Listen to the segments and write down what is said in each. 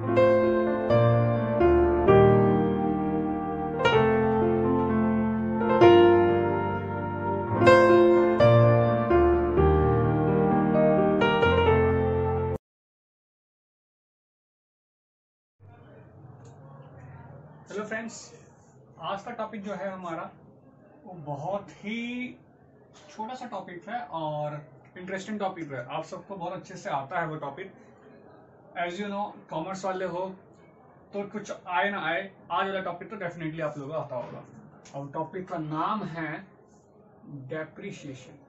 Hello friends, आज का topic जो है हमारा वो बहुत ही छोटा सा टॉपिक है और इंटरेस्टिंग टॉपिक है। आप सबको बहुत अच्छे से आता है वो topic. As you know, commerce वाले हो तो कुछ आए ना आए, आज वाला टॉपिक तो डेफिनेटली आप लोगों को आता होगा। और टॉपिक का नाम है डेप्रिसिएशन।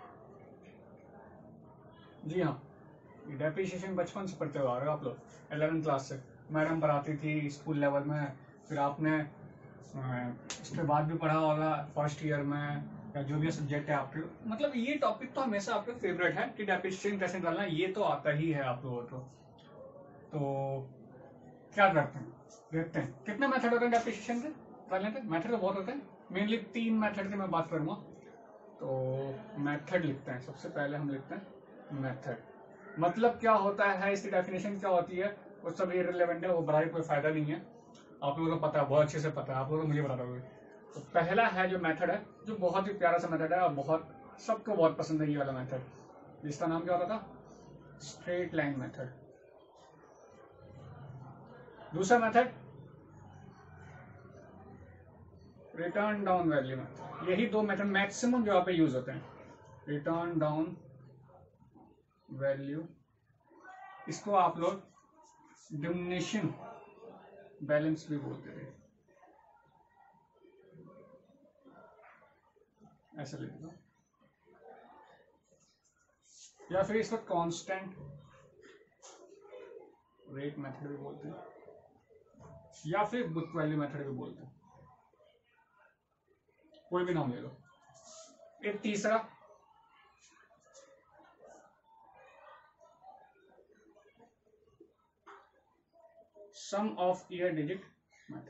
जी हाँ, ये डेप्रिसिएशन बचपन से पढ़ते हुए आ रहे हो आप लोग, 11th क्लास से। मैडम पढ़ाती थी स्कूल लेवल में, फिर आपने उसके बाद भी पढ़ा होगा फर्स्ट ईयर में, या जो भी सब्जेक्ट है आपके। मतलब ये टॉपिक तो हमेशा आपके फेवरेट है कि डेप्रिसिएशन कैसे निकालना, ये तो आता ही है आप लोगों को। तो क्या करते हैं, देखते हैं कितने मेथड होते हैं डेप्रिसिएशन के। कर लेते हैं। मेथड तो बहुत होते हैं, मेनली 3 मेथड की मैं बात करूंगा। तो मेथड लिखते हैं, सबसे पहले हम लिखते हैं मेथड। मतलब क्या होता है, इसकी डेफिनेशन क्या होती है, वो सब इररिलेवेंट है, वो बड़ा कोई फायदा नहीं है। आप लोगों को पता है, बहुत अच्छे से पता है, आप लोगों को मुझे बता दोगे। तो पहला है जो मेथड है, जो बहुत ही प्यारा सा मेथड है और बहुत सबको बहुत पसंद है ये वाला मेथड, जिसका नाम क्या होता था, स्ट्रेट लाइन मेथड। दूसरा method written down value method. यही 2 मेथड मैक्सिमम जो यहाँ पे यूज होते हैं। रिटर्न डाउन वैल्यू, इसको आप लोग डिमिनिशिंग बैलेंस भी बोलते थे, ऐसा लिख दो। या फिर इसको कांस्टेंट रेट मेथड भी बोलते हैं, या फिर बुक वैल्यू मेथड भी बोलते हैं, कोई भी नाम ले लो। एक तीसरा sum of year digit method.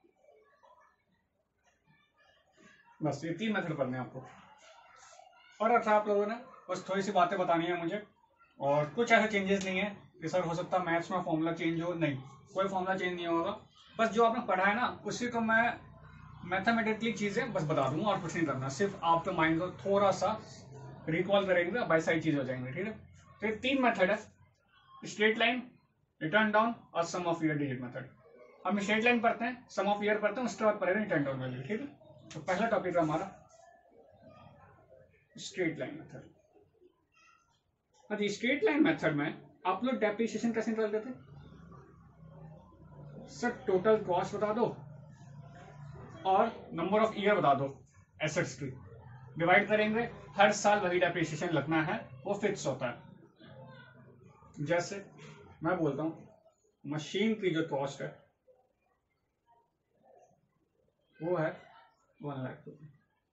बस ये 3 मेथड पढ़ने हैं आपको। और अच्छा, आप लोगों ने बस थोड़ी सी बातें बतानी है मुझे, और कुछ ऐसे चेंजेस नहीं है कि सर हो सकता है मैथ्स में फॉर्मूला चेंज हो, नहीं, कोई फॉर्मूला चेंज नहीं होगा। बस जो आपने पढ़ा है ना, उसी को मैं मैथमेटिकली चीजें बस बता दूंगा, और कुछ नहीं करना। सिर्फ आपके माइंड को थोड़ा सा रिकॉल करेंगे, बाई साइड चीज हो जाएंगे, ठीक है। तो ये 3 मेथड है, स्ट्रेट लाइन, रिटर्न डाउन और sum of year digit method. हम स्ट्रेट लाइन पढ़ते हैं, सम ऑफ ईयर पढ़ते हैं, उसके बाद पढ़ेंगे रिटर्न डाउन वैल्यू, ठीक है। तो पहला टॉपिक है हमारा straight line method. Straight line method में आप लोग डेप्रिसिएशन कैसे निकालते थे, सर टोटल कॉस्ट बता दो और नंबर ऑफ ईयर बता दो एसेट्स की, डिवाइड करेंगे, हर साल वही डेप्रिसिएशन लगना है, वो फिक्स होता है। जैसे मैं बोलता हूं मशीन की जो कॉस्ट है वो है 1 लाख रुपये,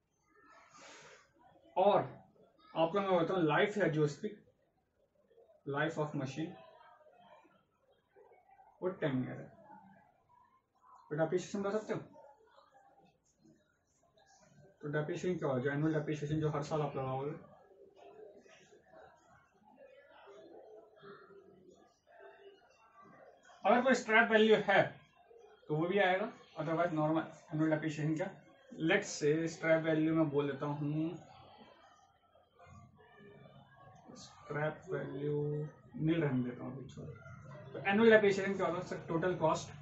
और आप लोग मैं बोलता हूँ लाइफ है जो उसकी, लाइफ ऑफ मशीन वो 10 ईयर है। तो डेप्रिसिएशन बता सकते हो। तो डेप्रिसिएशन क्या होगा, जो एनुअल डेप्रिसिएशन जो हर साल आप लगाओगे, अगर कोई स्क्रैप वैल्यू है तो वो भी आएगा, अदरवाइज नॉर्मल एनुअल डेप्रिसिएशन क्या। लेट्स से स्क्रैप वैल्यू में बोल देता हूँ, स्क्रैप वैल्यू नील रहने देता हूँ अभी। तो एनुअल डेप्रिसिएशन क्या होगा, sir total cost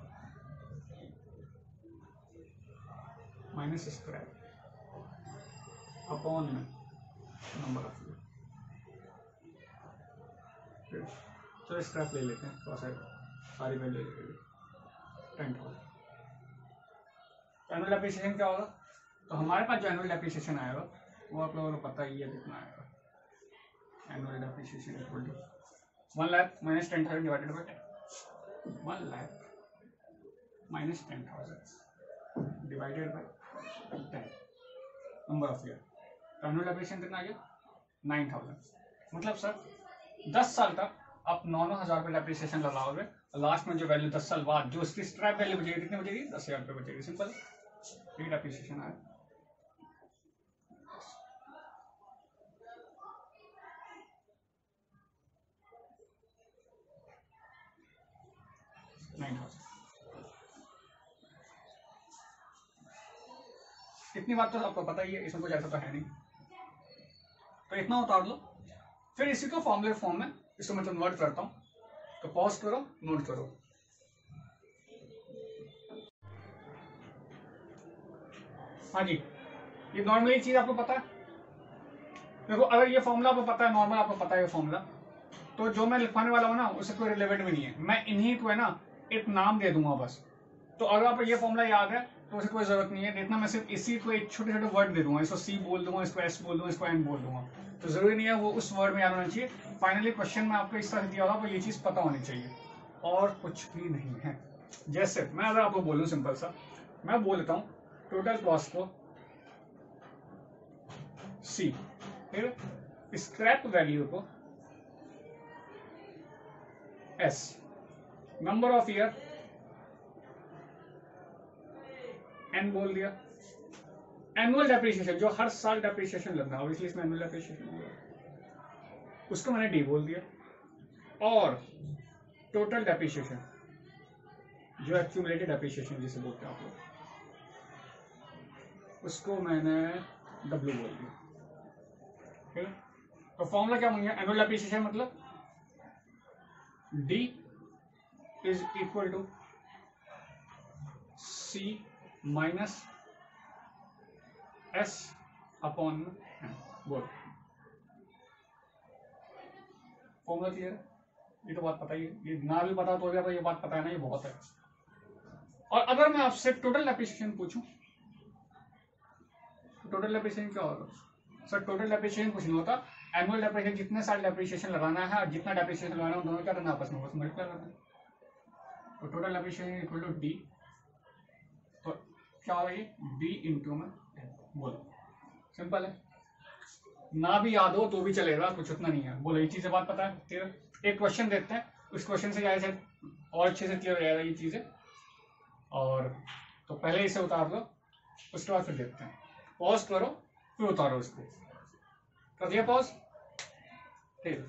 minus scrap upon number of year. तो स्क्रैप ले लेते हैं, थोड़ा सा सारी वैल्यू ले लेंगे, 10,000। एनुअल डेप्रिसिएशन क्या होगा, तो हमारे पास जो एनुअल डेप्रिसिएशन आएगा वो आप लोगों को पता ही है कितना आएगा। Annual depreciation equal to 1 lakh minus 10,000 divided by 10। 1 lakh minus 10,000 divided by 10 number of year. Annual depreciation कितना आ गया, 9,000। मतलब सर 10 साल तक आप 9,000 रुपये डेप्रिसिएशन लगाओगे, लास्ट में जो वैल्यू 10 साल बाद जो उसकी स्क्रैप वैल्यू बचेगी, कितनी बचेगी, 10,000 रुपये बचेगी। सिंपल, ये डेप्रिसिएशन आया। 9,000। इतनी बात तो आपको पता ही है, इसमें कुछ ऐसा तो है नहीं, तो इतना उतार लो। फिर इसी को फॉर्मूले फॉर्म में इसको मैं कन्वर्ट करता हूँ, तो पॉज करो, नोट करो। हाँ जी, ये नॉर्मली चीज आपको पता है। देखो अगर ये फॉर्मूला आपको पता है, नॉर्मल आपको पता है ये फॉर्मूला, तो जो मैं लिखवाने वाला हूँ ना उससे कोई रिलेवेंट भी नहीं है, मैं इन्हीं को है ना एक नाम दे दूंगा बस। तो अगर आपको ये फॉर्मूला याद है तो उसे कोई जरूरत नहीं है देखना, मैं सिर्फ इसी को एक छोटे छोटे वर्ड दे दूंगा, इसको सी बोल दूंगा, इसको एस बोल दूंगा, इसको एन बोल दूंगा, तो जरूरी नहीं है वो उस वर्ड में याद होना चाहिए। फाइनली क्वेश्चन में आपको इस तरह दिया होगा, आपको ये चीज पता होनी चाहिए और कुछ भी नहीं है। जैसे मैं अगर आपको बोलूं सिंपल सा, मैं बोल देता हूँ टोटल कॉस्ट को सी, फिर स्क्रैप वैल्यू को S, number of year N बोल दिया, एनुअल डेप्रिसिएशन जो हर साल डेप्रिसिएशन लगना, ऑब्वियसली इसमें एनुअल डेप्रिसिएशन उसको मैंने डी बोल दिया, और टोटल डेप्रिसिएशन जो एक्यूमुलेटेड डेप्रिसिएशन जिसे बोलते हैं आप लोग, उसको मैंने डब्ल्यू बोल दिया। ठीक है, तो फॉर्मूला क्या बन गया, एनुअल डेप्रिसिएशन मतलब D is equal to C minus S upon बोल। फॉर्मूला क्लियर है, ये तो बात पता ही है, ये ना भी पता तो ये बात पता है ना, ये बहुत है। और अगर मैं आपसे टोटल डेप्रिसिएशन पूछूं, टोटल डेप्रिसिएशन क्या होगा सर? टोटल डेप्रिसिएशन कुछ नहीं होता, एनुअल डेप्रिसिएशन जितने साल डेप्रिसिएशन लगाना है और जितना डेप्रिसिएशन लगाना है दोनों क्या करना आपस में, बस मल्टीप्लाई करना है। तो total depreciation equal to D, तो क्या होगा ये डी इंटू में बोलो, सिंपल है, ना भी याद हो तो भी चलेगा, कुछ उतना नहीं है। बोलो ये चीजें बात पता है। फिर एक क्वेश्चन देखते हैं, उस क्वेश्चन से जाए और अच्छे से क्लियर हो जाएगा ये चीजें। और तो पहले इसे उतार लो, उसके बाद फिर देखते हैं। पॉज करो फिर उतारो इसको, कर दिया पॉज, ठीक।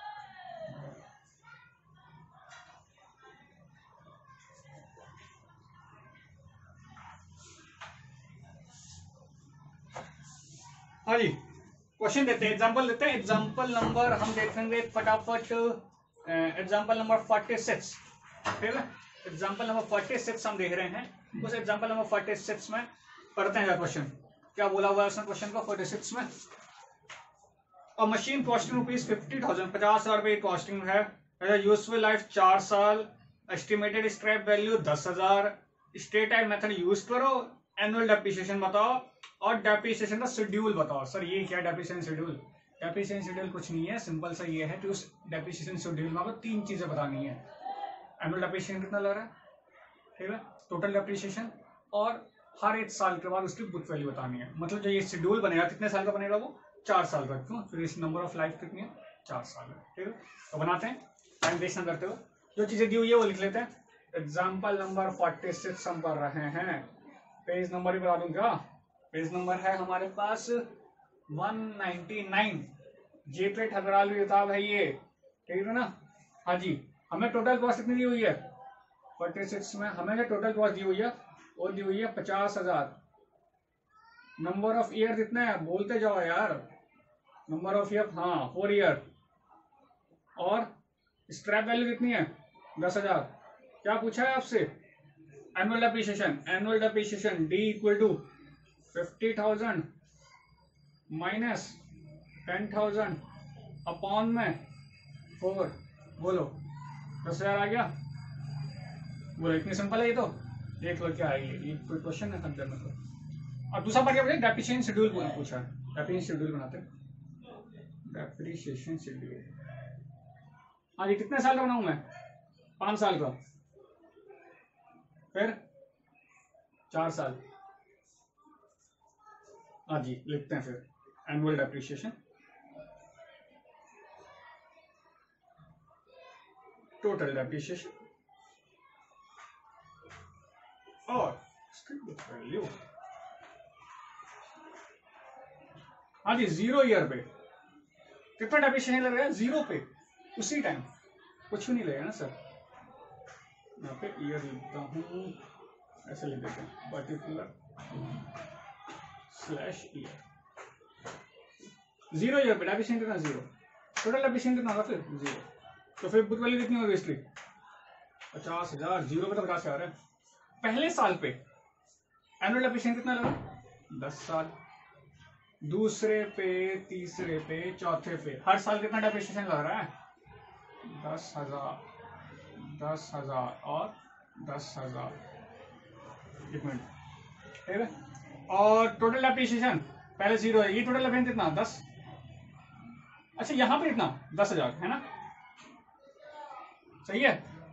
हाँ जी, क्वेश्चन देते हैं, एग्जांपल देते हैं। एग्जांपल नंबर हम देखेंगे फटाफट, एग्जांपल नंबर 46, ठीक है। एग्जांपल नंबर 46 हम देख रहे हैं। उस एग्जांपल नंबर 46 में पढ़ते हैं क्वेश्चन, क्या बोला हुआ है उसने क्वेश्चन को 46 में। और मशीन कॉस्टिंग रुपीज 50,000, 50,000 रुपये कॉस्टिंग है। यूजफुल लाइफ 4 साल, estimated scrap value 10,000, state time method use करो, एनुअल डेप्रिसिएशन बताओ और डेप्रिसिएशन का शेड्यूल बताओ। सर ये क्या डेप्रिसिएशन शेड्यूल? डेप्रिसिएशन शेड्यूल कुछ नहीं है, सिंपल सा ये है कि उस डेप्रिसिएशन शेड्यूल में आपको 3 चीजें बतानी है। एनुअल डेप्रिसिएशन कितना लग रहा है, ठीक है, टोटल डेप्रिसिएशन, और हर एक साल के बाद उसकी बुक वैल्यू बतानी है। मतलब जो ये शेड्यूल बनेगा कितने साल का बनेगा वो 4 साल का, क्यों? फिर इस नंबर ऑफ लाइफ कितनी है 4 साल है, ठीक है। तो बनाते हैं, टाइम वेस्ट ना करते हुए, जो चीजें दी हुई है वो लिख लेते हैं। एग्जाम्पल नंबर 46 हम कर रहे हैं। पेज नंबर ही बता दूं क्या? पेज नंबर है हमारे पास 199। जेपे ठकराल की किताब है ये, ठीक है ना। हाँ जी, हमें टोटल कॉस्ट कितनी दी हुई है 46 में? हमें जो टोटल कॉस्ट दी हुई है वो दी हुई है 50,000। नंबर ऑफ ईयर कितना है बोलते जाओ यार, नंबर ऑफ ईयर, हाँ 4 ईयर। और स्क्रैप वैल्यू कितनी है 10,000। क्या पूछा है आपसे? Annual depreciation. Annual depreciation D equal to 50,000 minus 10,000 upon में 4। बोलो 10,000 आ गया। बोलो इतनी सिंपल है ये तो, देख लो क्या है ये कोई क्वेश्चन है समझ में तो। और दूसरा पार्ट क्या बोले, डेप्रिसिएशन शेड्यूल पूछा है। डेप्रिसिएशन शेड्यूल बनाते हैं, डेप्रिसिएशन शेड्यूल। हाँ जी, कितने साल का बनाऊं मैं? 5 साल का, फिर 4 साल। हाँ जी, लिखते हैं फिर एनुअल डेप्रिसिएशन, टोटल डेप्रिसिएशन और वैल्यू। हाँ जी, 0 ईयर पे कितना डेप्रिसिएशन लगेगा? 0 पे, उसी टाइम कुछ भी नहीं लगेगा ना सर। यहाँ पे ईयर लिखता हूँ, ऐसे लिख देते हैं पर्टिकुलर स्लैश ईयर। 0 ईयर पे डेप्रिसिएशन कितना 0, टोटल डेप्रिसिएशन कितना होगा फिर 0, तो फिर बुक वैल्यू कितनी होगी इसकी 50,000। 0 पे तो 50,000 है। पहले साल पे एनुअल डेप्रिसिएशन कितना लगा 10 साल, दूसरे पे, तीसरे पे, चौथे पे हर साल कितना डेप्रिसिएशन लग रहा है 10,000, 10,000 और 10,000। एक मिनट, ठीक है। और टोटल डेप्रिसिएशन पहले 0 है, ये टोटल डेप्रिसिएशन कितना 10। अच्छा यहाँ पे इतना 10,000 है ना, सही है।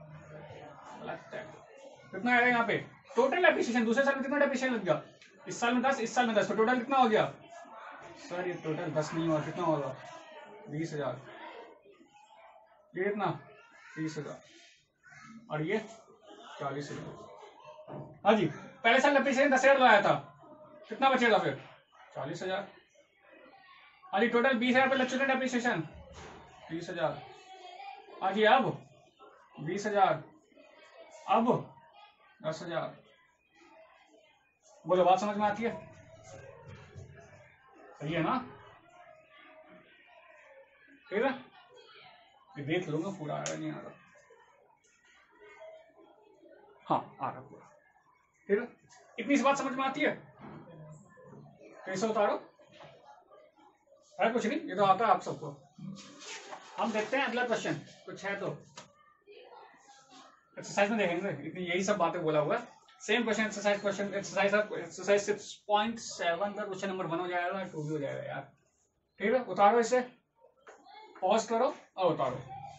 कितना आएगा यहाँ पे टोटल डेप्रिसिएशन, दूसरे साल में कितना डेप्रिसिएशन लग गया, इस साल में 10, इस साल में 10, तो टोटल कितना हो गया सर, ये टोटल 10 नहीं हुआ, कितना होगा 20,000, ये कितना 30,000 और ये 40,000। हाँ जी, पहले साल डेप्रिसिएशन 10,000 लगाया था, कितना बचेगा फिर 40,000। हाँ जी, टोटल 20,000 पे लग चुके डेप्रिसिएशन 30,000। हाँ जी, अब 20,000, अब 10,000। बोलो बात समझ में आती है, सही है ना, ठीक है। ये देख लूंगा पूरा आ रहा नहीं आ रहा, हाँ आ रहा पूरा, ठीक है। इतनी सी बात समझ में आती है, कैसे उतारो है, कुछ नहीं, ये तो आता है आप सबको। हम देखते हैं अगला क्वेश्चन, कुछ है तो एक्सरसाइज में देखेंगे, इतनी यही सब बातें बोला हुआ है। सेम क्वेश्चन एक्सरसाइज 6.7 का क्वेश्चन नंबर 1 हो जाएगा, 2 भी हो जाएगा यार, ठीक है। उतारो इसे, पॉज करो और उतारो।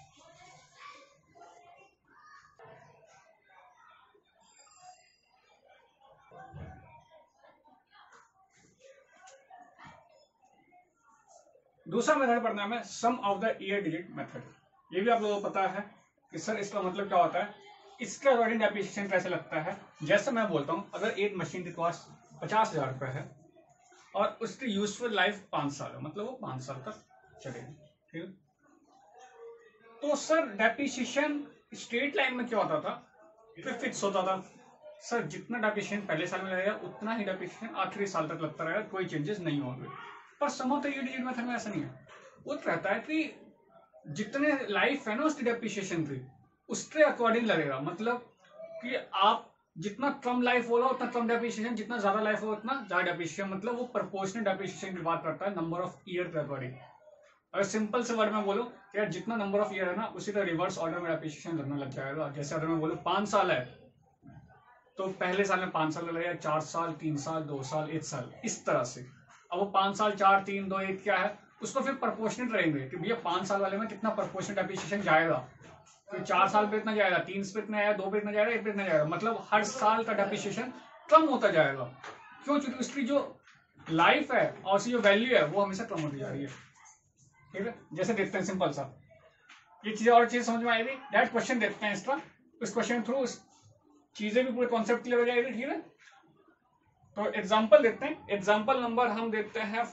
दूसरा मेथड पढ़ना है sum of the year digit method. ये भी आप लोगों को पता है कि सर इसका मतलब क्या होता है, इसके अकॉर्डिंग डेप्रिसिएशन कैसे लगता है। जैसे मैं बोलता हूँ, अगर एक मशीन के कॉस्ट 50,000 रुपये है और उसकी यूजफुल लाइफ 5 साल है, मतलब वो 5 साल तक चलेगी, ठीक है। तो सर डेप्रिसिएशन स्ट्रेट लाइन में क्या होता था, फिर फिक्स होता था। सर जितना डेप्रिसिएशन पहले साल में लगेगा उतना ही डेप्रिसिएशन आखिरी साल तक लगता रहेगा, कोई चेंजेस नहीं होंगे। पर sum of the year digit method में ऐसा नहीं है, वो रहता है कि जितने लाइफ है ना उसकी डेप्रिसिएशन की, उसके अकॉर्डिंग लगेगा। मतलब कि आप जितना कम लाइफ होगा उतना कम डेप्रिसिएशन, जितना ज्यादा लाइफ होगा उतना ज्यादा डेप्रिसिएशन। मतलब वो प्रोपोर्शनल डेप्रिसिएशन की बात करता है नंबर ऑफ ईयर के अकॉर्डिंग। अगर सिंपल से वर्ड में बोलो कि यार जितना नंबर ऑफ ईयर है ना उसी का रिवर्स ऑर्डर में डेप्रिसिएशन लगने लग जाएगा। जैसे अगर मैं बोलूँ 5 साल है तो पहले साल में 5 साल लगेगा, 4 साल, 3 साल, 2 साल, 1 साल, इस तरह से। अब वो 5 साल, 4, 3, 2, 1 क्या है, उसको फिर प्रोपोर्शनेट रहेंगे कि भैया 5 साल वाले में कितना प्रोपोर्शनल डेप्रिसिएशन जाएगा, फिर 4 साल पे इतना जाएगा, 3 पे इतना आएगा, 2 पे इतना जाएगा, 1 पे इतना जाएगा। मतलब हर साल का डेप्रिसिएशन कम होता जाएगा। क्यों? क्योंकि उसकी जो लाइफ है और उसकी जो वैल्यू है वो हमेशा कम होती जा रही है, ठीक है। जैसे देखते हैं सिंपल सा, ये चीजें और चीज समझ में आएगी। डायरेक्ट क्वेश्चन देखते हैं इसका, इस क्वेश्चन थ्रू चीजें भी पूरे कॉन्सेप्ट क्लियर हो जाएगी, ठीक है। तो एग्जांपल देखते हैं, एग्जांपल नंबर हम देखते हैं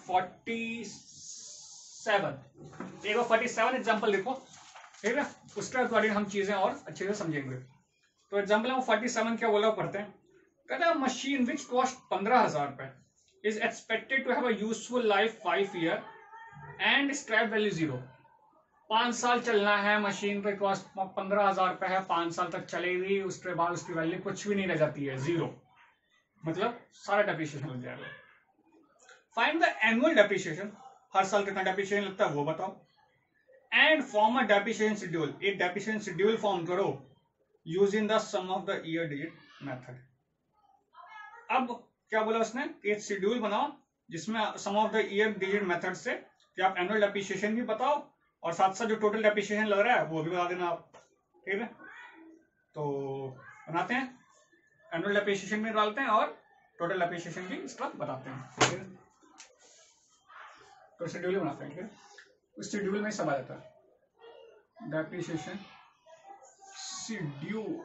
47। एक 47 एग्जांपल देखो, ठीक है। उसके अकॉर्डिंग हम चीजें और अच्छे से समझेंगे। तो एग्जांपल नंबर 47 क्या बोला पढ़ते हैं। कहता मशीन विच कॉस्ट 15,000 रुपए is expected to have a useful life 5 year and scrap value 0। 5 साल चलना है, मशीन पे कॉस्ट 15,000 रुपए है, 5 साल तक चलेगी, उसके बाद उसकी वैल्यू कुछ भी नहीं रह जाती है, 0। मतलब सारा डेप्रिसिएशन लग जाएगा। फाइंड द एनुअल डेप्रिसिएशन, हर साल कितना डेप्रिसिएशन लगता है वो बताओ। And form a depreciation schedule, एक डेप्रिसिएशन शेड्यूल फॉर्म करो using the sum of the year digit method. अब क्या बोला उसने, एक शेड्यूल बनाओ जिसमें sum of the year digit method से कि आप एनुअल डेप्रिसिएशन भी बताओ और साथ साथ जो टोटल डेप्रिसिएशन लग रहा है वो भी बता देना आप, ठीक है। तो बनाते हैं, एनुअल डेप्रिसिएशन में डालते हैं और टोटल डेप्रिसिएशन भी इसका बताते हैं, ठीक है। तो शेड्यूल बनाते हैं, ठीक है। उस शेड्यूल में सब आ जाता है, डेप्रिसिएशन शेड्यूल।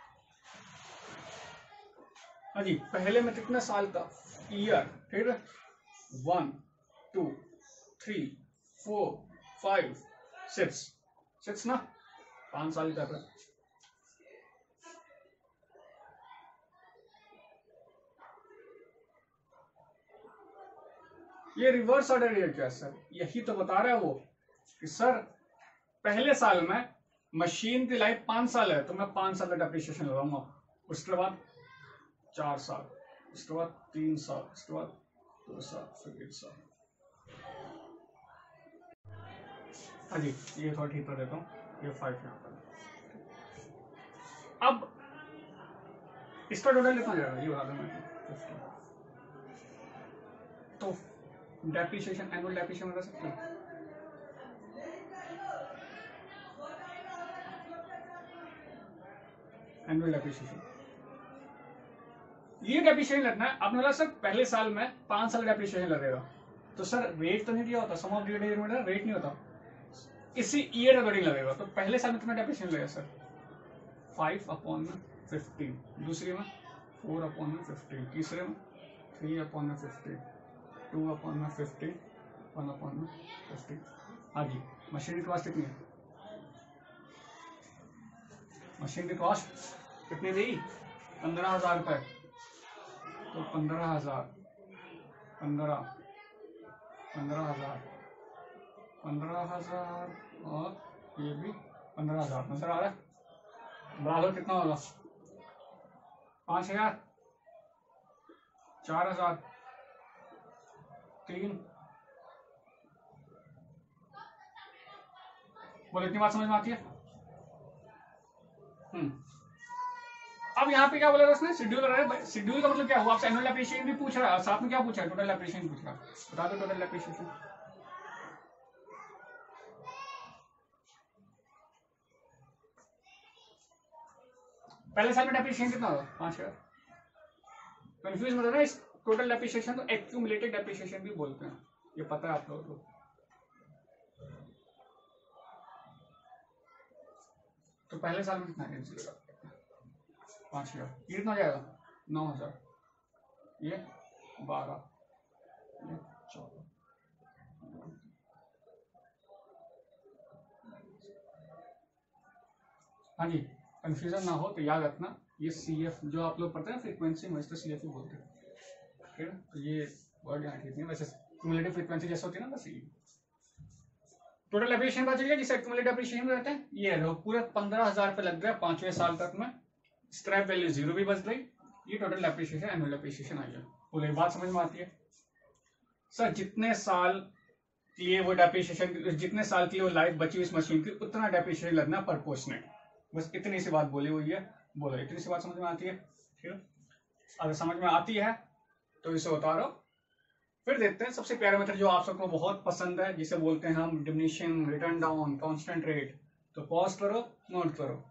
हाँ जी, पहले में कितना साल का ईयर, ठीक है। 1, 2, 3, 4, 5, 6 ना, 5 साल का। ये रिवर्स ऑर्डर ये क्या सर, यही तो बता रहा है वो कि सर पहले साल में मशीन की लाइफ 5 साल है तो मैं 5 साल का डेप्रिसिएशन लगाऊंगा, उसके बाद 4 साल, उसके बाद 3 साल, उसके बाद 2 साल, फिर 1 साल। हाँ जी, ये थोड़ा ठीक कर देता हूँ, ये 5 यहाँ पर। अब इसका टोटल कितना जाएगा ये बता दूं मैं, 50। तो डेप्रिसिएशन, एनुअल डेप्रिसिएशन बता सकते हो? एनुअल डेप्रिसिएशन, ये डेप्रिसिएशन लगना है आपने बोला सर पहले साल में 5 साल डेप्रिसिएशन लगेगा, तो सर रेट तो नहीं दिया होता, सम ऑफ द रेट नहीं होता, इसी ईयर अकॉर्डिंग लगेगा। तो पहले साल में कितना डेप्रिसिएशन लगेगा सर? 5/15, दूसरी में 4/15, तीसरे में 3/15, 2/15, 1/15। हाँ जी, मशीन की कॉस्ट कितनी है? मशीन की कॉस्ट कितनी दी? 15,000 रुपये। तो 15,000, 15,000 और ये भी 15,000 नजर आ रहा है? बढ़ा लो कितना होगा? 5,000, 4,000, 3। बोलो इतनी बात समझ में आती है? अब यहाँ पे क्या बोला उसने? शेड्यूल कर रहा है। शेड्यूल का मतलब क्या हुआ? आपसे एनुअल एप्रिसिएशन भी पूछ रहा है, साथ में क्या पूछा है? टोटल एप्रिसिएशन पूछ रहा है। बता दो टोटल एप्रिसिएशन। पहले साल में डेप्रिसिएशन कितना होगा? 5,000। कंफ्यूज मत होना, इस टोटल डेप्रिसिएशन को एक्यूमुलेटेड डेप्रिसिएशन भी बोलते हैं, ये पता है आप लोगों को। तो पहले साल में कितना है? 5,000। ये कितना जाएगा? 9,000, ये 12, ये 14। हाँ जी, कंफ्यूजन ना हो तो याद रखना, ये CF जो आप लोग पढ़ते हैं फ्रीक्वेंसी में, इसको CF ही बोलते हैं, ठीक है? तो ये वर्ड यहाँ ठीक नहीं, वैसे क्यूमुलेटिव फ्रीक्वेंसी जैसे होती है ना, बस ये टोटल एप्रिसिएशन पता चल गया जिसे एक्यूमुलेटिव एप्रिसिएशन रहते हैं। ये लो पूरे 15,000 पे लग गया 5वें साल तक में, स्क्रैप वैल्यू 0 भी बच गई, ये टोटल एप्रिसिएशन एनुअल एप्रिसिएशन आ गया। बोले बात समझ में आती है? सर जितने साल के लिए वो डेप्रिसिएशन, जितने साल की वो लाइफ बची उस मशीन की, उतना डेप्रिसिएशन लगना प्रोपोर्शनेट। बस इतनी सी बात बोली हुई है, बोलो इतनी सी बात समझ में आती है? ठीक है, अगर समझ में आती है तो इसे उतारो। फिर देखते हैं सबसे प्यारा मेथड जो आप सबको बहुत पसंद है, जिसे बोलते हैं हम diminishing written down constant rate. तो पॉज करो, नोट करो।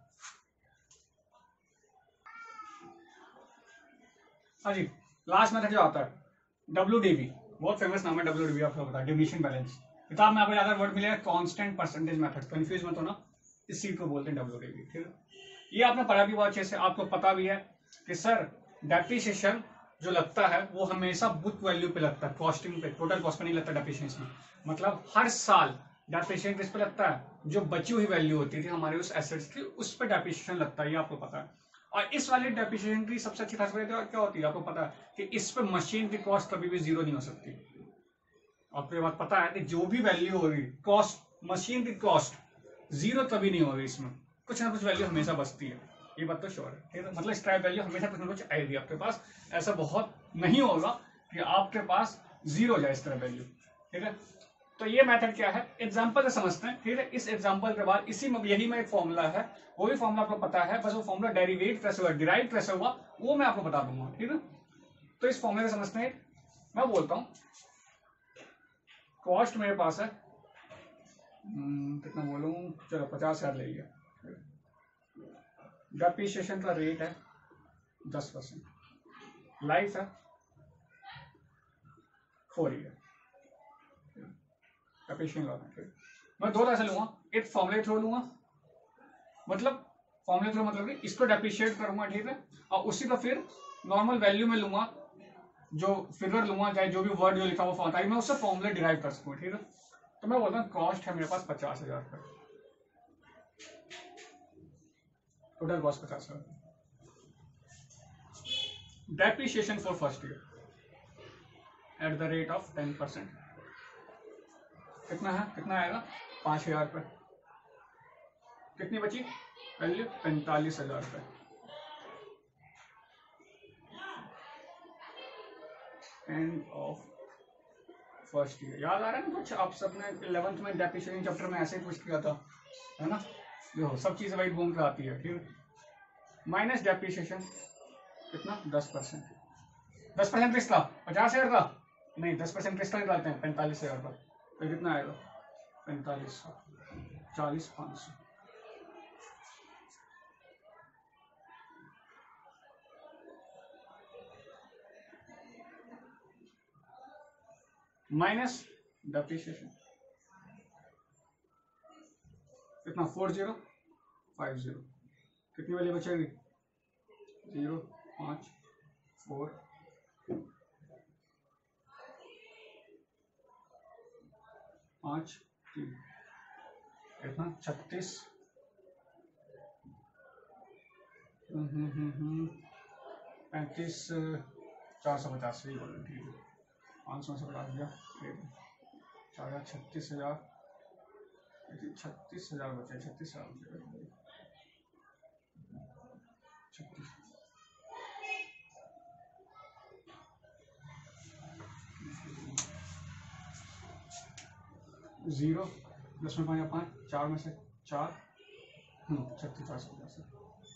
हाँ जी, लास्ट मेथड जो आता है WDB, बहुत फेमस नाम है WDB, आपको पता है, डिमिनिशिंग बैलेंस। किताब में आपको ज्यादा वर्ड मिलेगा कांस्टेंट परसेंटेज मेथड, कंफ्यूज मत होना, इसी को बोलते हैं WDB। ठीक है, ये आपने पढ़ा भी बहुत अच्छे से, आपको पता भी है कि सर डेप्रिसिएशन जो लगता है वो हमेशा बुक वैल्यू पे लगता है, कॉस्टिंग पे, टोटल कॉस्ट पे नहीं लगता डेप्रिसिएशन में। मतलब हर साल डेप्रिसिएशन किस पे लगता है? जो बची हुई वैल्यू होती थी हमारे उस एसेट्स की, उस पर डेप्रिसिएशन लगता है, ये आपको पता है। और इस वाली डेप्रिसिएशन की सबसे अच्छी खासियत क्या होती है आपको पता है? कि इस पे मशीन की कॉस्ट कभी भी 0 नहीं हो सकती। आपको ये बात पता है कि जो भी वैल्यू होगी कॉस्ट, मशीन की कॉस्ट 0 कभी नहीं होगी, इसमें कुछ ना कुछ वैल्यू हमेशा बचती है, ये बात तो श्योर है। ठीक है, मतलब स्क्रैप वैल्यू हमेशा कुछ ना कुछ आएगी आपके पास, ऐसा बहुत नहीं होगा कि आपके पास 0 हो जाए स्क्रैप वैल्यू। ठीक है, तो ये मेथड क्या है, एग्जांपल से समझते हैं। ठीक है, इस एग्जांपल के बाद इसी में यही में एक फॉर्मूला है, वो भी फॉर्मूला आपको पता है, बस वो फॉर्मूला डेरिवेट कैसे हुआ, डिराइव कैसे हुआ, वो मैं आपको बता दूंगा। ठीक है, तो इस फॉर्मूले से समझते हैं। मैं बोलता हूं कॉस्ट मेरे पास है कितना बोलूं, चलो 50,000 ले लिया। डेप्रिसिएशन का रेट है 10%, लाइफ है 4 ईयर। मैं 2 तरह से लूंगा, एक फॉर्मूले थ्रू लूंगा, मतलब फॉर्मूले थ्रू मतलब कि इसको डेप्रिशिएट करूंगा, ठीक है, और उसी को फिर नॉर्मल वैल्यू में लूंगा, जो फिगर लूंगा, चाहे जो भी वर्ड जो लिखा हुआ ताकि मैं उससे फॉर्मूले डिराइव कर सकूं। ठीक है, तो मैं बोलता हूँ कॉस्ट है मेरे पास 50,000 रुपये, total cost 50,000, depreciation for first year at the rate of 10%। कितना है, कितना आएगा 5000 रुपये। कितनी बची वैल्यू 45,000 रुपये। End of first year. याद आ रहा है ना कुछ, आप सबने 11th में डेप्रिसिएशन चैप्टर में ऐसे ही पूछ किया था, है ना। देखो सब चीज़ वही घूम के आती है, ठीक। माइनस डेप्रिसिएशन कितना 10%। 10% रिश्ता 50,000 का नहीं, 10% रिश्ता निकालते हैं 45,000 का, तो कितना आएगा 4500, 40,500। माइनस डेप्रिसिएशन कितना 4050। कितनी वाली बचेगी 0 5 4 5 3 कितना 36 35 450 बोलो, ठीक है। 500 से बढ़ा दिया 36,000, 36,000 बचे, 36,000 36 0 10 में 5 5 4 में से 4 36,450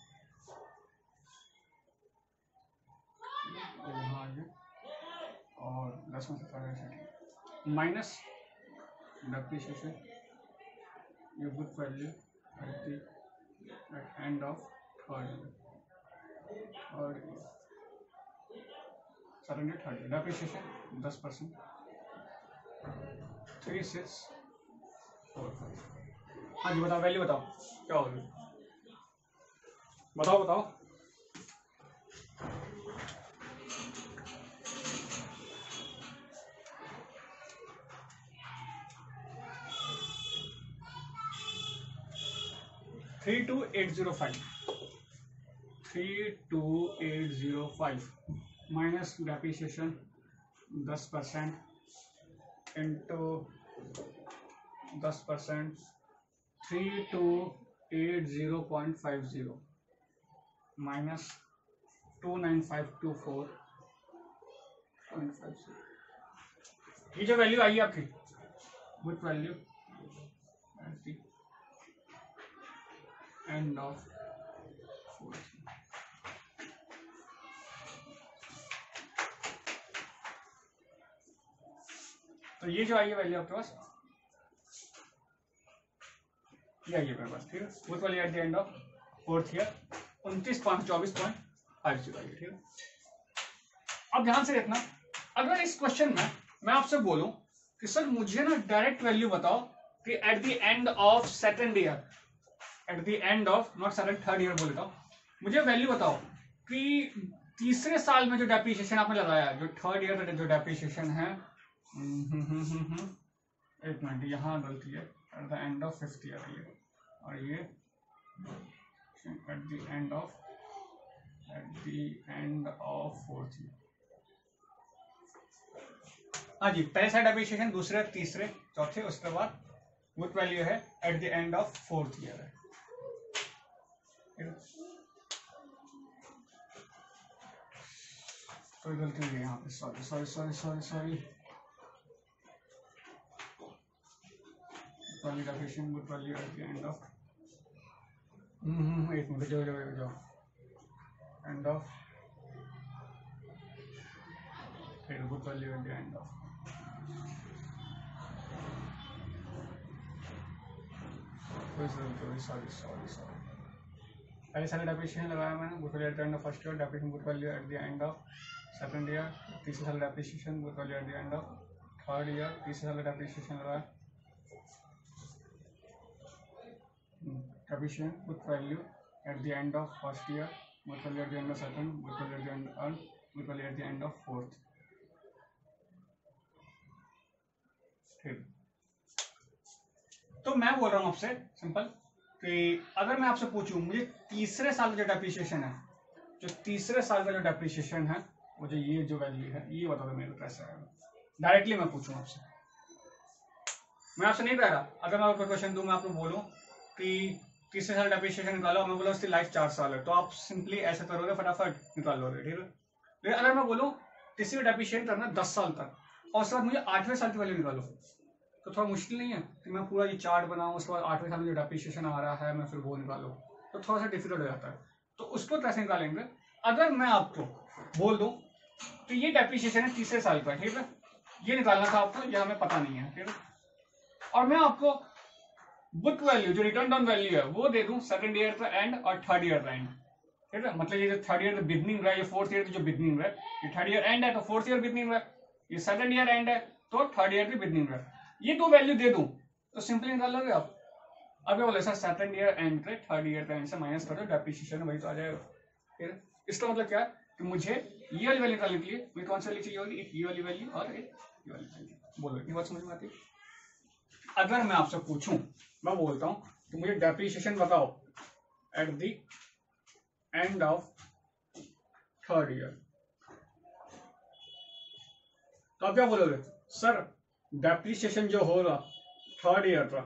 यहाँ आइए और 10 में से 4 minus depreciation your book value at the end of third year और सरेंडर थर्ड ईयर। डेप्रिसिएशन 10%, 3645। हाँ जी बताओ, वैल्यू बताओ क्या होगी, बताओ बताओ। $32,805 माइनस डेप्रिसिएशन 10% इंटू 10%, 3280.50 माइनस 29524.50। ये जो वैल्यू आई है आपकी book value at the end of तो ये जो आई है वैल्यू आपके पास, ये आई है मेरे पास, ठीक है। Book value at the end of fourth year 29,524.50 आई है, ठीक है। अब ध्यान से देखना, अगर इस क्वेश्चन में मैं आपसे बोलूं कि सर मुझे ना डायरेक्ट वैल्यू बताओ कि at the end of second year, at the end of not second third year बोल देता हूं, मुझे वैल्यू बताओ कि तीसरे साल में जो डेप्रिसिएशन आपने लगाया, जो थर्ड ईयर में जो डेप्रिसिएशन है, एक मिनट यहाँ गलती है, at the end of fifth year ये, और ये at the end of fourth year. हाँ जी, पहले साइड डेप्रिसिएशन, दूसरे तीसरे चौथे, उसके बाद बुक वैल्यू है at the end of fourth year है। कोई गलती नहीं है यहाँ पे, sorry sorry sorry sorry sorry. Value definition book value at the end of, एक मिनट जाओ, एंड ऑफ, फिर book value at the end of, sorry sorry sorry. पहले साल डेप्रिसिएशन लगाया मैंने, book value at the end of first year, depreciation book value at the end of second year, तीसरे साल depreciation book value at the end of third year, तीसरे साल depreciation लगाया, depreciation book value at the end of first year, book value at the end of second, book value at the end of, book value at the end of fourth. ठीक, तो मैं बोल रहा हूँ आपसे सिंपल कि अगर मैं आपसे पूछूं मुझे तीसरे साल का जो डेप्रिसिएशन है, जो तीसरे साल का जो डेप्रिसिएशन है, मुझे ये जो वैल्यू है ये बता दो मेरे को कैसे आएगा। डायरेक्टली मैं पूछूं आपसे, मैं आपसे नहीं कह रहा, अगर मैं आपको क्वेश्चन दूं, मैं आपको बोलूं कि तीसरे साल डेप्रिसिएशन निकालो, मैं बोला उसकी लाइफ 4 साल है, तो आप सिंपली ऐसे करोगे, फटाफट निकाल लोगे, ठीक है। लेकिन अगर मैं बोलूं तीसरी में डेप्रिसिएशन करना 10 साल तक, और उसके बाद मुझे 8वें साल की वैल्यू निकालो, तो थोड़ा मुश्किल नहीं है कि मैं पूरा ये चार्ट बनाऊं, उसके बाद 8वें साल में जो डेप्रिसिएशन आ रहा है मैं फिर वो निकालूं, तो थोड़ा सा डिफिकल्ट हो जाता है। तो उसको कैसे निकालेंगे, अगर मैं आपको बोल दूं तो ये डेप्रिसिएशन है तीसरे साल का, ठीक है, ये निकालना था आपको, ये हमें पता नहीं है, ठीक है, और मैं आपको बुक वैल्यू जो रिटर्न डाउन वैल्यू है वो दे दूं सेकंड ईयर का एंड और थर्ड ईयर का एंड, ठीक है, मतलब ये जो थर्ड ईयर का बिगनिंग है, ये फोर्थ ईयर की जो बिगनिंग है, ये थर्ड ईयर एंड है तो फोर्थ ईयर बिगनिंग है, ये सेकंड ईयर एंड है तो थर्ड ईयर की बिगनिंग है, ये दो वैल्यू दे दूं तो सिंपली निकाल लोगे आप। अब ये बोले सर सेकंड ईयर एंड पे थर्ड ईयर का एंड से माइनस कर दो, डेप्रिसिएशन वही तो आ जाएगा, ठीक है। इसका मतलब क्या है कि मुझे ये वाली वैल्यू निकालने के लिए मुझे कौन सी वैल्यू चाहिए होगी, एक ये वाली वैल्यू और एक ये वाली वैल्यू। बोलो ये बात समझ में आती है। अगर मैं आपसे पूछूं, मैं बोलता हूं कि मुझे डेप्रिसिएशन बताओ at the end of third year, तो आप क्या बोलोगे, सर डेप्रिसिएशन जो होगा थर्ड ईयर का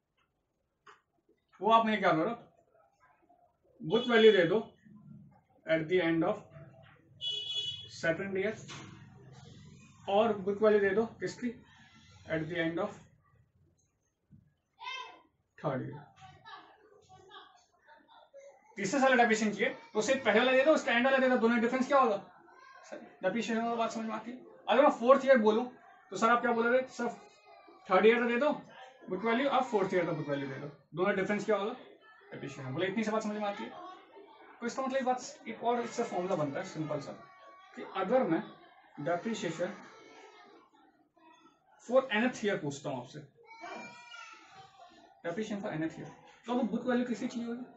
वो आप मुझे क्या करो, बुक वैल्यू दे दो at the end of second year और बुक वैल्यू दे दो किसकी, at the end of third year. तीसरे साल डेप्रिसिएशन चाहिए तो उसे पहले वाला दे दो, उसका एंड वाला दे दो, दोनों डिफरेंस क्या होगा, डेप्रिसिएशन वाला बात समझ में आती है। अगर मैं फोर्थ ईयर बोलूं तो सर आप क्या बोलोगे, सर थर्ड ईयर का दे दो बुक वैल्यू, आप फोर्थ ईयर का बुक वैल्यू दे दो, दोनों डिफरेंस क्या होगा, डेप्रिसिएशन। बोले इतनी सी बात समझ में आती है। तो इसका मतलब बात एक और इससे फॉर्मूला बनता है सिंपल सा, कि अगर मैं डेप्रिसिएशन फॉर nth ईयर पूछता हूं आपसे, डेप्रिसिएशन फॉर nth ईयर, तो अब बुक वैल्यू किसकी चाहिए होगी,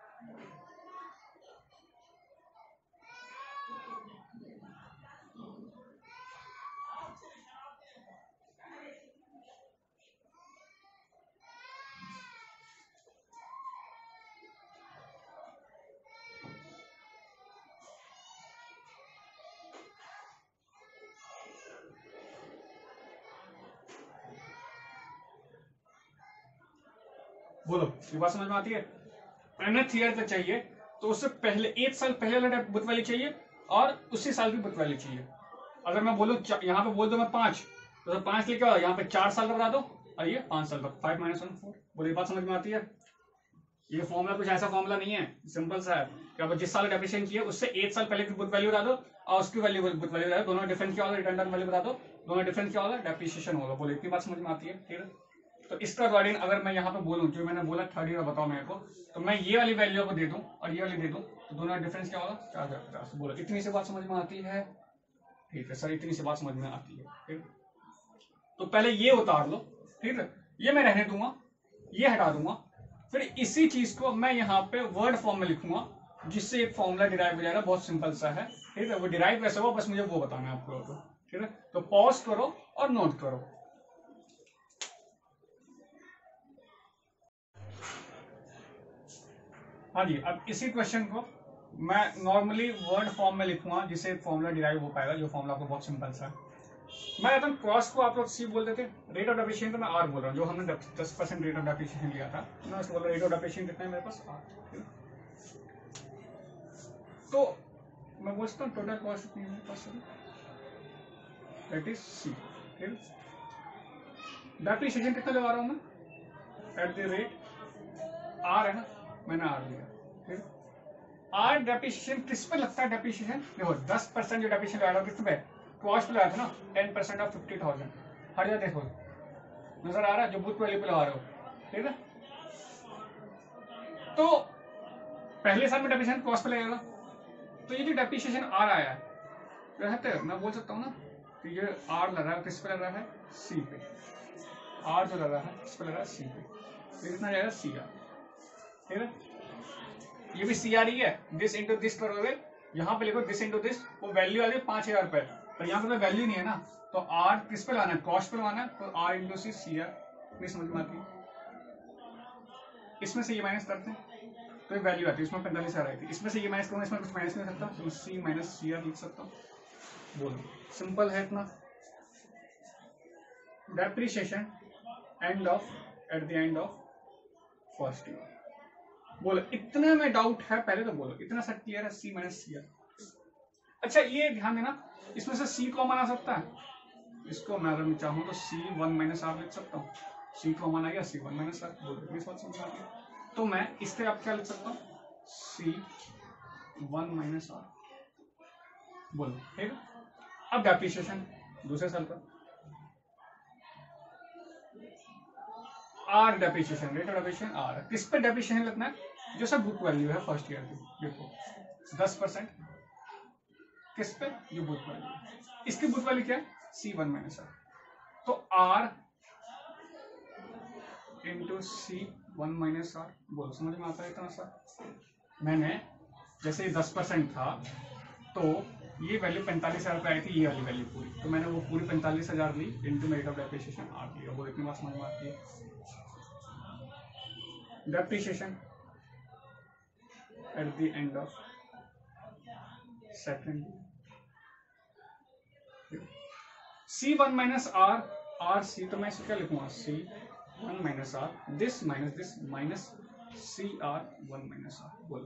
बोलो ये बात समझ में आती है। nth ईयर तक चाहिए तो उससे पहले 1 साल पहले वाला बुक वैल्यू चाहिए और उसी साल की बुक वैल्यू चाहिए। अगर मैं बोलूं यहाँ पे बोल दो मैं 5, तो 5 लेके आओ, यहाँ पे 4 साल का बता दो और ये 5 साल का, 5 - 1 4। बोलो ये बात समझ में आती है। ये फॉर्मूला कुछ ऐसा फॉर्मूला नहीं है, सिंपल सा है कि अब जिस साल डेप्रिसिएशन चाहिए उससे 1 साल पहले की बुक वैल्यू बता दो और उसकी वैल्यू बुक वैल्यू बता दो, दोनों डिफरेंस क्या होगा, रिटर्न डाउन वैल्यू बता दो, दोनों डिफरेंस क्या होगा, डेप्रिसिएशन होगा। बोलो इतनी बात समझ में आती है, ठीक है। तो इसका अकॉर्डिंग अगर मैं यहाँ पे बोलूँ जो मैंने बोला थर्ड ईयर बताओ मेरे को, तो मैं ये वाली वैल्यू को दे दूं और ये वाली दे दूं, तो दोनों डिफरेंस क्या होगा, 4050। बोलो इतनी सी बात समझ में आती है, ठीक है सर इतनी सी बात समझ में आती है, ठीक। तो पहले ये उतार लो, ठीक है, ये मैं रहने दूंगा, ये हटा दूंगा, फिर इसी चीज को मैं यहाँ पे वर्ड फॉर्म में लिखूंगा जिससे एक फॉर्मूला डिराइव हो जाएगा, बहुत सिंपल सा है, ठीक है। वो डिराइव कैसे हो बस मुझे वो बताना है आपको, तो ठीक है। तो पॉज करो और नोट करो। हाँ जी, अब इसी क्वेश्चन को मैं नॉर्मली वर्ड फॉर्म में लिखूंगा जिससे एक फॉर्मूला डिराइव हो पाएगा, जो फॉर्मूला आपको बहुत सिंपल सा है। मैं कहता हूँ क्रॉस को आप लोग सी बोल देते, रेट ऑफ डेप्रिसिएशन तो मैं आर बोल रहा हूँ, जो हमने 10% रेट ऑफ डेप्रिसिएशन लिया था, मैं उसको बोल रहा हूँ रेट ऑफ डेप्रिसिएशन कितना है मेरे पास, आर। तो मैं बोल सकता हूँ टोटल कॉस्ट कितनी है मेरे पास, दैट इज सी, ठीक। डेप्रिसिएशन कितना लगा रहा हूँ मैं, एट द रेट आर है ना, मैंने आर लिया, ठीक। आर डेप्रिसिएशन किस पे लगता है, डेप्रिसिएशन देखो 10% जो डेप्रिसिएशन लगा रहा हूँ किस पे, कॉस्ट पे लगाया था ना, 10% ऑफ 50,000, हर जगह देखो नजर आ रहा है, जो बुक वैल्यू पे लगा रहे हो, ठीक है। तो पहले साल में डेप्रिसिएशन कॉस्ट पे लगेगा, तो ये जो डेप्रिसिएशन आर आया है रहते मैं बोल सकता हूँ ना कि ये आर लग रहा है, किस पे लग रहा है, सी पे। आर जो लग रहा है किस पे लग रहा है, सी पे, तो कितना जाएगा सी आर, ठीक है। ये भी सी आर ही है, दिस इंटू दिस करोगे, यहाँ पे लिखो दिस इंटू दिस, वो वैल्यू आ गई 5,000 रुपए, पर यहाँ पे तो वैल्यू नहीं है ना, तो आर किस पे लाना है, कॉस्ट पे लाना है, तो R into C, C R, नहीं समझ में आती है। इसमें से ये माइनस करते हैं तो एक वैल्यू आती है, इसमें 45,000 आई थी, इसमें से ये माइनस करूंगा, इसमें कुछ माइनस नहीं कर सकता, तो सी माइनस सी आर लिख सकता हूँ। बोलो सिंपल है इतना, depreciation end of at the end of first year. बोलो इतने में डाउट है, पहले तो बोलो इतना सा क्लियर है, सी माइनस सी है। अच्छा ये ध्यान देना, इसमें से सी कॉमन आ सकता है, इसको मैं अगर मैं चाहूँ तो सी वन माइनस आर लिख सकता हूँ, सी कॉमन आ गया सी वन माइनस आर। बोलो इस बात समझ आ गई, तो मैं इससे आप क्या लिख सकता हूँ, सी वन माइनस आर। बोलो ठीक है। अब डेप्रिसिएशन दूसरे साल पर, R depreciation, rate of depreciation R. किस पे डेप्रिसिएशन लिखना है, जो सब बुक वैल्यू है फर्स्ट ईयर की, देखो 10%। किस पे, जो बुक वैल्यू, इसकी बुक वैल्यू क्या है, सी वन माइनस आर। तो R into C one minus R. बोलो समझ में आता है इतना सा। मैंने जैसे 10% था तो ये वैल्यू 45,000 पे आई थी, ये वाली वैल्यू पूरी, तो मैंने वो पूरी 45,000 ली into rate of depreciation R लिया। वो इतनी बात समझ में आती है। Depreciation at the end of second, C one minus R, R C, तो मैं इसको क्या लिखूंगा, C one minus R, this minus C R one minus R. बोलो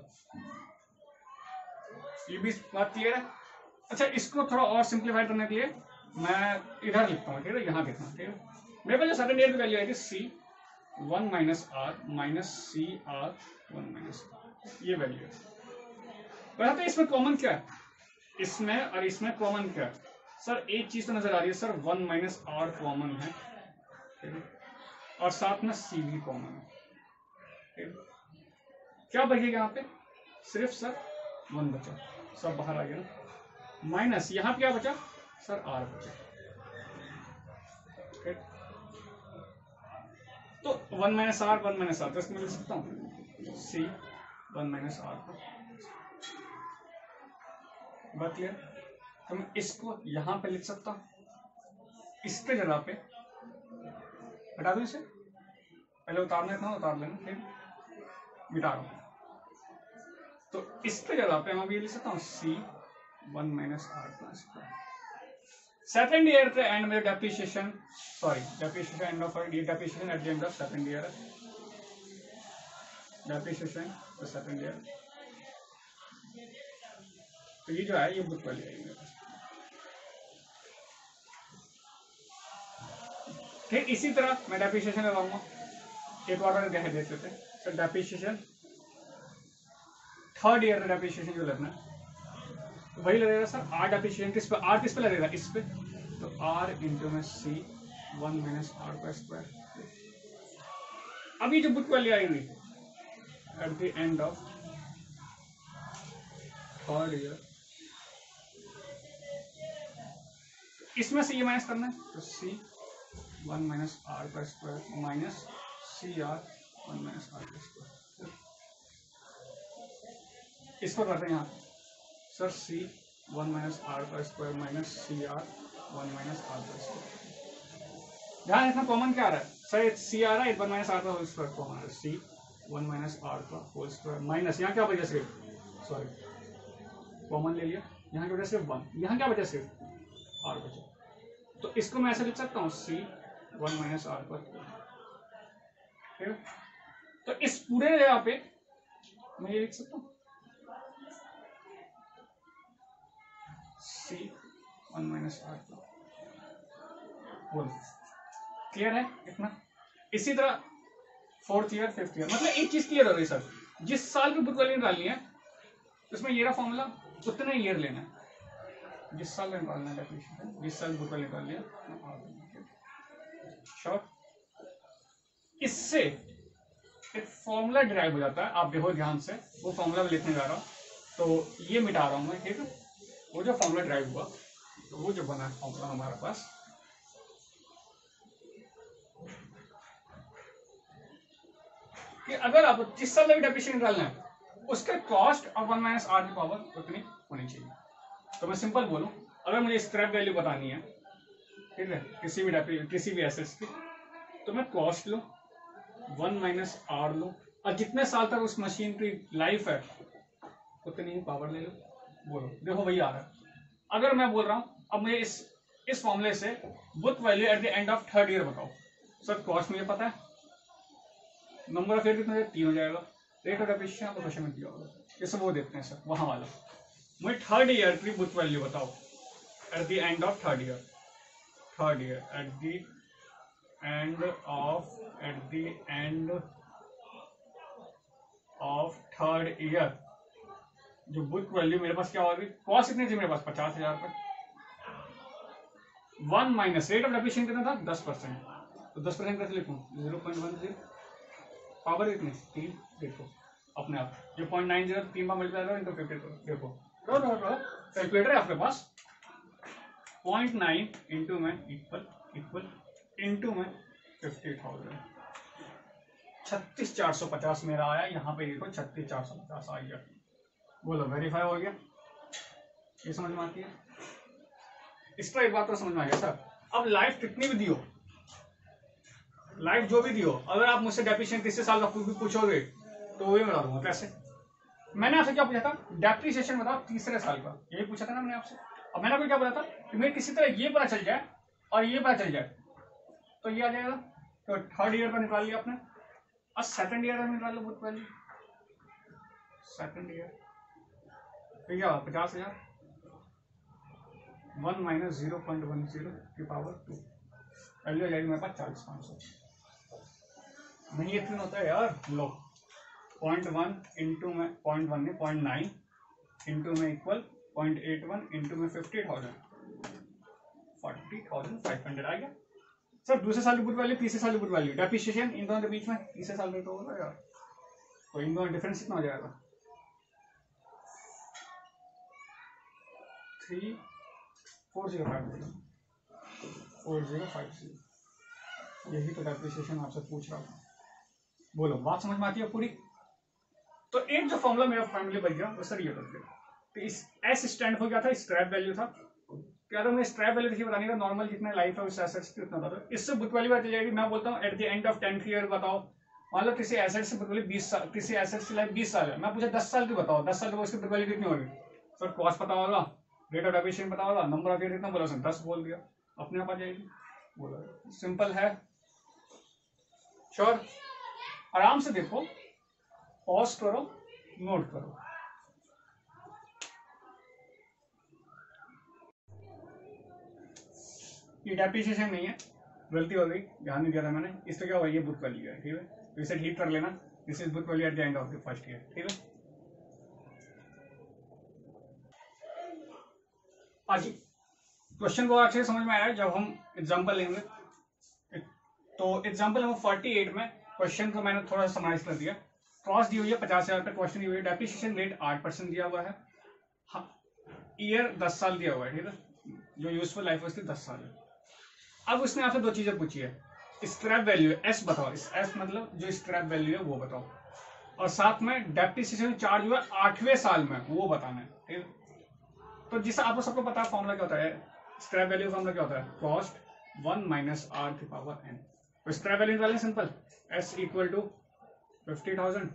ये भी बात क्लियर है। अच्छा इसको थोड़ा और सिंप्लीफाई करने के लिए मैं इधर लिखता हूँ, ठीक है, यहाँ देखना, ठीक है। मेरे पास जो सेकंड ईयर की वैल्यू आई थी C one minus R minus C R one minus, ये वैल्यू है। वैसे तो इसमें कॉमन क्या है, इसमें और इसमें कॉमन क्या है सर, एक चीज तो नजर आ रही है sir, one minus R common है, ठीक है, और साथ में सी भी कॉमन है, ठीक है। क्या बचेगा यहाँ पे, सिर्फ सर वन बचा, सब बाहर आ गया ना, माइनस यहाँ पे क्या बचा सर, आर बचा, ठीक। तो वन माइनस आर तो इसमें लिख सकता हूँ सी वन माइनस आर का। बात क्लियर। तो मैं इसको यहां पे लिख सकता हूं, इसके जगह पे हटा दूं इसे, पहले उतारना था, उतार लेना, फिर मिटा रहा हूं। तो इसके जगह पे मैं भी लिख सकता हूँ C one minus R plus. Second year के एंड में depreciation, sorry depreciation end of depreciation at the end of second year, depreciation the second year. तो ये जो है ये बुक वाली आएगी मेरे पास, ठीक। इसी तरह मैं डेप्रिसिएशन लगाऊंगा, एक और देख देते थे सर, डेप्रिसिएशन थर्ड ईयर का डेप्रिसिएशन जो लगना है तो वही लगेगा सर, आर डेप्रिसिएशन किस पे, आर किस पे लगेगा, इस पे, तो आर इंटू में सी वन माइनस आर का स्क्वायर। अभी जो बुक वाली आएगी at the end of third year, इसमें से ये माइनस करना है, तो सी वन माइनस आर का square minus C R one minus R का स्क्वायर। इसको करते हैं यहाँ sir, C one minus R का square minus C R one minus R का स्क्वायर। ध्यान रखना कॉमन क्या आ रहा है सर, सी आ रहा है, वन माइनस आर का होल स्क्वायर कॉमन है, सी वन माइनस आर का होल स्क्वायर माइनस, यहाँ क्या बचा सिर्फ, सॉरी कॉमन ले लिया, यहाँ क्या बचा सिर्फ वन, यहाँ क्या बचा सिर्फ आर बचा, तो इसको मैं ऐसे लिख सकता हूँ सी वन माइनस आर पर, ठीक है। तो इस पूरे जगह पे मैं ये लिख सकता हूँ सी वन माइनस आर पर, बोल क्लियर है इतना। इसी तरह फोर्थ ईयर फिफ्थ ईयर, मतलब एक चीज क्लियर हो गई सर, जिस साल की बुक वैल्यू निकालनी है उसमें ये रहा फॉर्मूला, उतने ईयर लेना है, जिस साल निकालना है डेफिनेशन, जिस साल बुक वैल्यू निकाल लिया श्योर। इससे एक फॉर्मूला डिराइव हो जाता है, आप देखो ध्यान से, वो फॉर्मूला मैं लिखने जा रहा हूँ, तो ये मिटा रहा हूं मैं, ठीक है। वो जो फॉर्मूला डिराइव हुआ, तो वो जो बना फॉर्मूला हमारे पास, कि अगर आप जिस साल में डेप्रिसिएशन निकालना है उसके कॉस्ट और वन माइनस आर की पावर उतनी होनी चाहिए। तो मैं सिंपल बोलूं, अगर मुझे स्क्रैप वैल्यू बतानी है, ठीक है, किसी भी एसेट्स की, तो मैं कॉस्ट लूं, वन माइनस आर लूं, और जितने साल तक उस मशीन की लाइफ है उतनी ही पावर ले लो। बोलो देखो वही आ रहा है। अगर मैं बोल रहा हूं अब मुझे इस इस फॉर्मूले से book value at the end of third year बताओ। सर कॉस्ट मुझे पता है, नंबर ऑफ ईयर कितना 3 हो जाएगा, रेट ऑफ डेप्रिसिएशन आपको क्वेश्चन में दिया होगा, जैसे वो देखते हैं सर वहां वाला। मुझे थर्ड ईयर की बुक वैल्यू बताओ at the end of third year, third year at the end of third year जो बुक वैल्यू मेरे पास क्या होगी, कॉस्ट कितनी थी मेरे पास 50,000 पर, 1 माइनस रेट ऑफ डेप्रिसिएशन कितना था 10%, तो 10% कैसे लिखूं 0.10, पावर कितनी 3, देखो अपने आप जो 0.90 3 बार मल्टीप्लाई करो इनटू 50 करो, देखो कैलकुलेटर है आपके पास, 0.9 इंटू में इक्वल इंटू में 50,000, 36,450 मेरा आया, यहाँ पे देखो 36,450 आ गया। बोलो वेरीफाई हो गया, ये समझ में आती है। इसका एक बात तो समझ में आ गया सर। अब लाइफ कितनी भी दियो, लाइफ जो भी दियो, अगर आप मुझसे डेप्रिसिएशन तीसरे साल का पूछोगे तो वही बता दूंगा कैसे। मैंने आपसे क्या पूछा था, डेप्रिसिएशन बताओ तीसरे साल का, यही पूछा था ना मैंने आपसे। अब मैंने आपको क्या बोला था कि मुझे किसी तरह ये पता चल जाए और ये पता चल जाए तो ये आ जाएगा। तो थर्ड ईयर का निकाल लिया आपने, और सेकंड ईयर का निकाल लो बुक वैल्यू, सेकंड ईयर तो क्या 50,000, 1 माइनस 0.10 की पावर 2, वैल्यू आ जाएगी मेरे पास 40,500। नहीं इतना होता है यार, लो 0.1 इंटू में 0.1 नहीं 0.9 इंटू में इक्वल 0.81 इंटू में 50,000, 40,500 आ गया। सर दूसरे साल की बुक वैल्यू तीसरे साल की बुक वैल्यू, डेप्रिसिएशन इन दोनों के बीच में तीसरे साल में तो होगा यार, तो इन दोनों डिफरेंस कितना हो जाएगा 4050, यही तो डेप्रिसिएशन आपसे पूछ रहा हूँ। बोलो बात समझ में आती है पूरी। तो एक जो फॉर्मूला मेरा फैमिली बन गया वो सर ये बन गया, तो इस एस स्टैंड हो गया था, स्क्रैप वैल्यू था, क्या था मुझे स्क्रैप वैल्यू देखिए बताने का, नॉर्मल जितना लाइफ है उस एसेट्स की उतना था, तो इससे बुक वैल्यू बता जाएगी। मैं बोलता हूँ at the end of 10th year बताओ, मान लो किसी एसेट से बुक वैल्यू 20 साल, किसी एसेट की लाइफ 20 साल है, मैं पूछा 10 साल की बताओ, 10 साल तो उसकी बुक वैल्यू कितनी होगी, सर कॉस्ट पता होगा, रेट ऑफ डेप्रिसिएशन पता होगा, नंबर ऑफ ईयर कितना बोला सर 10 बोल दिया, अपने आप आ जाएगी। बोला सिंपल है, श्योर, आराम से देखो, पॉज करो, नोट करो। ये डेप्रिसिएशन नहीं है, गलती हो गई, ध्यान नहीं दिया था मैंने, इससे क्या हुआ ये बुक वैल्यू है, ठीक है, तो इसे ठीक कर लेना, this is book value at the end of the first year, ठीक है। आज क्वेश्चन को अच्छे से समझ में आया जब हम एग्जांपल लेंगे। तो एग्जांपल नंबर 48 में क्वेश्चन को मैंने थोड़ा समराइज कर दिया। कॉस्ट दी हुई है 50,000 पे, क्वेश्चन दी हुई है, डेप्रिसिएशन रेट 8% दिया हुआ है, ईयर 10 साल दिया हुआ है, ठीक है, जो यूजफुल लाइफ है उसकी 10 साल है। अब उसने आपसे दो चीजें पूछी है, स्क्रैप वैल्यू एस बताओ, एस मतलब जो स्क्रैप वैल्यू है वो बताओ, और साथ में डेप्रिसिएशन चार्ज हुआ 8वें साल में वो बताना है, ठीक है। तो जिससे आपको सबको पता है फॉर्मूला क्या होता है, स्क्रैप वैल्यू फॉर्मूला क्या होता है, कॉस्ट 1 माइनस आर की पावर एन। तो स्क्रैप वैल्यू निकालें simple, S equal to 50,000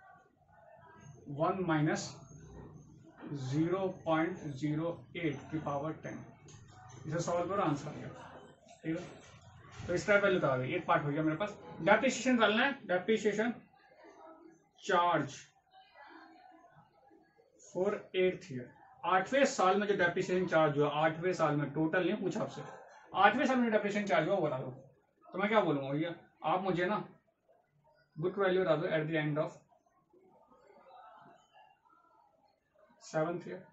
1 minus 0.08 की पावर 10, इसे सॉल्व करो आंसर आ गया, ठीक है। तो स्क्रैप वैल्यू तो आ गई, एक पार्ट हो गया मेरे पास। डेप्रिसिएशन डालना है, depreciation charge for 8th year, 8वें साल में जो डेप्रिसिएशन चार्ज हुआ, 8वें साल में, टोटल नहीं पूछा आपसे, 8वें साल में डेप्रिसिएशन चार्ज हुआ वो बता दो। तो मैं क्या बोलूंगा भैया, आप मुझे ना बुक वैल्यू बता दो at the end of 7th year,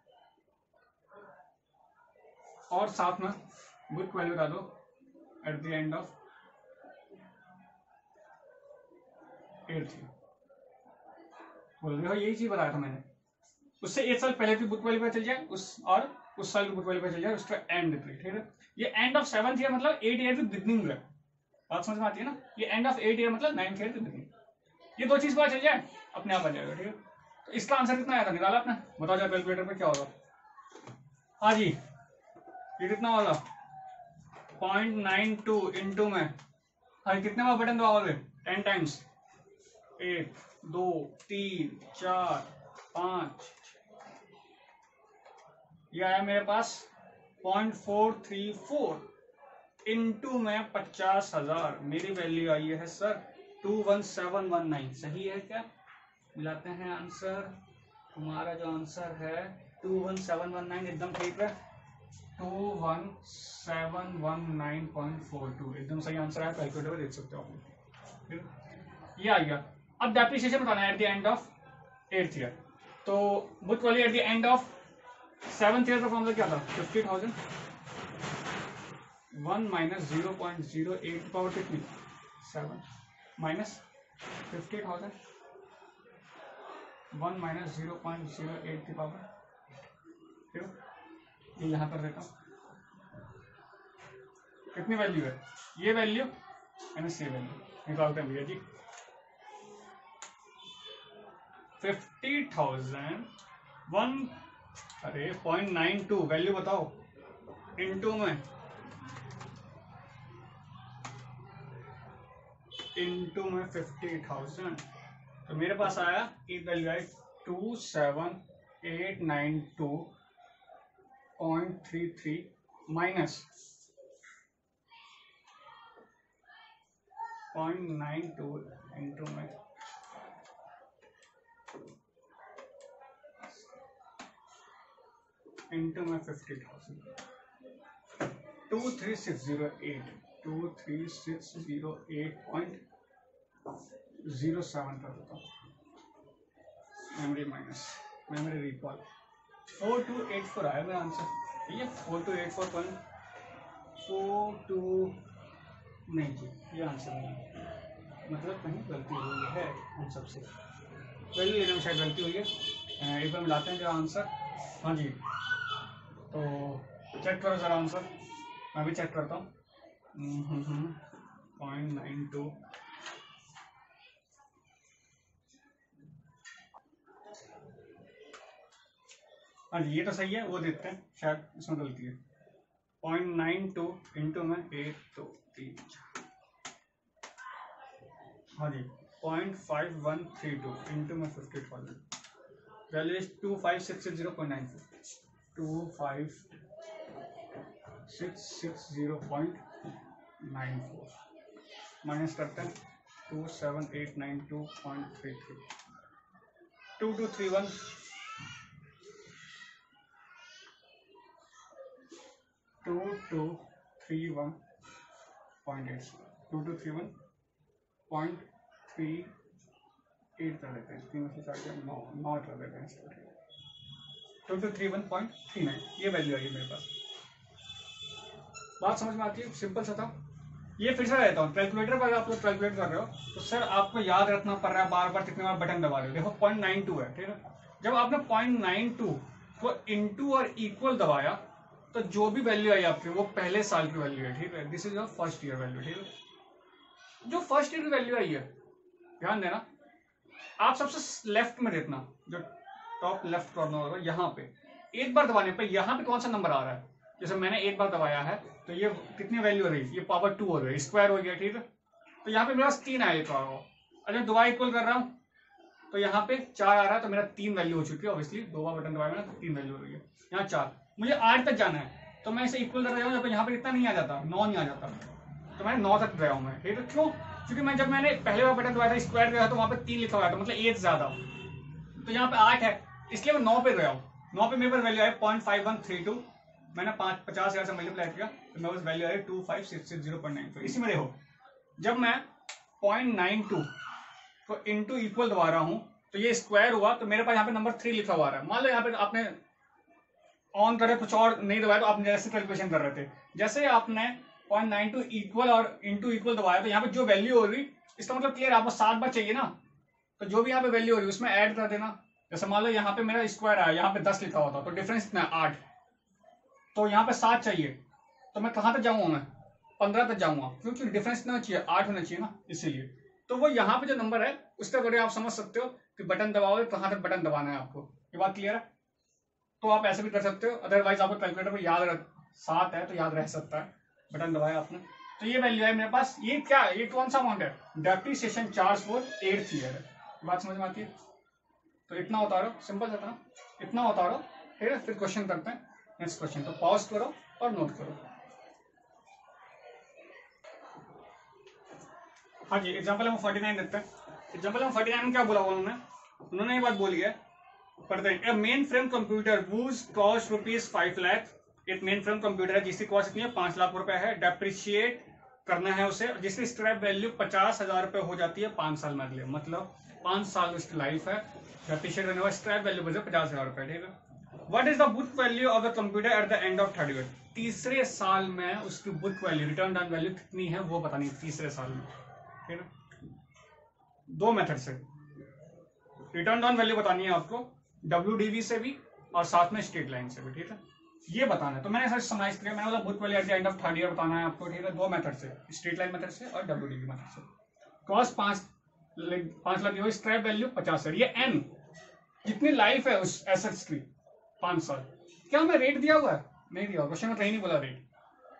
और साथ में बुक वैल्यू बता दो at the end of 8th year. बोल रहे हो यही चीज बताया था मैंने, उससे 1 साल पहले की बुक वैल्यू पता चल जाए, और उस साल की बुक वैल्यू पता चल जाए, उसका एंड, ठीक है। ये एंड ऑफ 7th ईयर मतलब 8 ईयर की बिगनिंग है, बात समझ में आती है ना, ये एंड ऑफ 8 ईयर मतलब 9th ईयर की बिगनिंग, ये दो चीज पता चल जाए अपने आप आ जाएगा, ठीक है। तो इसका आंसर कितना आया था, निकाला आपने, बताओ जाए कैलकुलेटर पे क्या होगा। हाँ जी, ये कितना होगा 0.92 इंटू में, हाँ कितने बार बटन दबाओगे 10 टाइम्स, 1 2 3 4 5, ये आया मेरे पास 0.434 इंटू में 50,000, मेरी वैल्यू आई है सर 21719। सही है क्या? मिलाते हैं आंसर। हमारा जो आंसर है 21719 एकदम ठीक है। 21719.42 एकदम सही आंसर है। कैलकुलेटर में देख सकते हो आप। ये आ गया। अब डेप्रिसिएशन बताना है at the end of 8th year. तो बुक वाली at the end of 7th year का फॉर्मूला क्या था? 50,000 1 माइनस 0.08 पावर कितनी? 7 माइनस 50,000 1 माइनस 0.08 की पावर। ठीक है, ये यहाँ पर देता हूँ। कितनी वैल्यू है? ये वैल्यू माइनस ये वैल्यू निकालते हैं भैया जी। 50,000 0.92 वैल्यू बताओ इंटू में 50,000। तो मेरे पास आया एक वैल्यू आई 27892.33 माइनस 0.92 इंटू में 50,000 230608.07 कर देता हूँ। मेमोरी माइनस मेमोरी रिकॉल 4284 आया मेरा आंसर। ठीक है, 4284.42 नहीं जी, ये आंसर नहीं है। मतलब कहीं गलती हुई है उन सबसे। वैल्यू लेने में शायद गलती हुई है। एक बार मिलाते हैं जो आंसर। हाँ जी, तो चेक करो ज़रा आंसर। मैं भी चेक करता हूँ। 0.92 हाँ जी, ये तो सही है। वो देखते हैं, शायद इसमें गलती है। 0.92 इंटू में 1 2 3 हाँ जी 0.5132 इंटू में 50,000 वैल्यू इज 25660.94 25660.94 माइनस करते हैं 27892.33 2231 2231.8 2231.38 कर देते हैं। 3 से 4 9 कर देते हैं। 2231.39 ये वैल्यू आई है मेरे पास। बात समझ में आती है? सिंपल सा था। ये फिर से रहता हूँ, कैलकुलेटर पर आप लोग कैलकुलेट कर रहे हो तो सर आपको याद रखना पड़ रहा है बार बार कितने बार बटन दबा रहे हो। देखो 0.92 है, ठीक है। जब आपने 0.92 को इंटू और इक्वल दबाया तो जो भी वैल्यू आई आपकी वो पहले साल की वैल्यू है, ठीक है। This is your first year value, ठीक है। जो फर्स्ट ईयर की वैल्यू आई है, ध्यान देना, आप सबसे लेफ्ट में देखना, जो टॉप लेफ्ट कॉर्नर होगा यहाँ पे, एक बार दबाने पे यहाँ पे कौन सा नंबर आ रहा है। जैसे मैंने एक बार दबाया है तो ये कितनी वैल्यू हो रही है? ये पावर 2 हो गई, स्क्वायर हो गया, ठीक है। तो यहाँ पे मेरा 3 आएगा। अगर दोबारा इक्वल कर रहा हूँ तो यहाँ पे 4 आ रहा है, तो मेरा 3 वैल्यू हो चुकी है। ऑब्वियसली 2 बार बटन दबाया मैंने तो 3 वैल्यू हो रही है। यहाँ 4, मुझे 8 तक जाना है तो मैं इसे इक्वल कर रहा हूँ। यहाँ पे इतना नहीं आ जाता, 9 नहीं आ जाता, तो मैं 9 तक गया हूँ मैं, ठीक है। क्यों? क्योंकि जब मैंने पहले बार बटन दबाया था स्क्वायर गया तो वहाँ पे 3 लिखा हुआ था, मतलब 8 ज्यादा, तो यहाँ पे 8 है, इसलिए मैं 9 पे गया हूँ। 9 पे मेरे पास वैल्यू है 0.5132। मैंने 50,000 से मल्टीप्लाई किया तो मेरे पास वैल्यू है 25660.94। इसी में देखो, जब मैं 0.92 तो इंटू इक्वल दबा रहा हूँ तो ये स्क्वायर हुआ, तो मेरे पास यहाँ पे नंबर 3 लिखा हुआ है। मान लो यहाँ पे आपने ऑन करे कुछ और नहीं दबाया तो आप जैसे कैलकुलेशन कर रहे थे, जैसे आपने 0.92 इक्वल और इंटू इक्वल दबाया तो यहाँ पे जो वैल्यू हो रही, इसका मतलब क्लियर, आपको 7 बार चाहिए ना, तो जो भी यहाँ पे वैल्यू हो रही उसमें ऐड कर देना। जैसे मान लो यहाँ पे मेरा स्क्वायर आया, यहाँ पे 10 लिखा हुआ था, तो डिफरेंस कितना है? 8। तो यहाँ पे 7 चाहिए, तो मैं कहाँ तक जाऊंगा? मैं 15 तक जाऊंगा, क्योंकि डिफरेंस कितना चाहिए? 8 होना चाहिए ना, इसीलिए। तो वो यहाँ पे जो नंबर है उसके अकॉर्डिंग आप समझ सकते हो कि बटन दबाओगे कहाँ तक बटन दबाना है आपको। ये बात क्लियर है? तो आप ऐसे भी कर सकते हो, अदरवाइज आपको कैलकुलेटर पर याद 7 है तो याद रह सकता है, बटन दबाया आपने। तो ये वैल्यू है मेरे पास। ये क्या, ये कौन सा अमाउंट है? Depreciation charge for 8th year है। बात समझ में आती है? तो इतना उतारो, सिंपल था, इतना उतारो, ठीक है। फिर क्वेश्चन करते हैं। Next question. तो पॉज करो और नोट करो। हाँ जी, एग्जाम्पल नंबर 49 देखते हैं। एग्जाम्पल नंबर 49 में क्या बोला उन्होंने ये बात बोली है, पढ़ते हैं। Mainframe computer whose cost ₹5 lakh. एक मेन फ्रेम कंप्यूटर है जिसकी कॉस्ट कितनी है, 5 लाख रुपए है। डेप्रिशिएट करना है उसे, जिसकी स्क्रैप वैल्यू 50,000 रुपए हो जाती है 5 साल में अगले, मतलब 5 साल उसकी लाइफ है। डेप्रिशिएट करने वाला स्क्रैप वैल्यू बचे 50,000 रुपए, ठीक है। What is the book value of the computer at the end of 3rd year. तीसरे साल में उसकी book value, written down value कितनी है वो बतानी है तीसरे साल में, ठीक है। दो मेथड से रिटर्न डाउन वैल्यू बतानी है आपको, WDV से भी और साथ में स्ट्रेट लाइन से भी, ठीक है। ये बताना है। तो मैंने सर समराइज किया, मैंने बोला book value at the end of 3rd year बताना है आपको, ठीक है। दो मेथड से, स्ट्रेट लाइन मेथड से और WDV मेथड से। कॉस्ट 5 लाख, स्क्रैप वैल्यू 50 है। ये एन जितनी लाइफ है उस एसेट्स की 5 साल। क्या हमें रेट दिया हुआ है? नहीं दिया, क्वेश्चन में कहीं नहीं बोला रेट।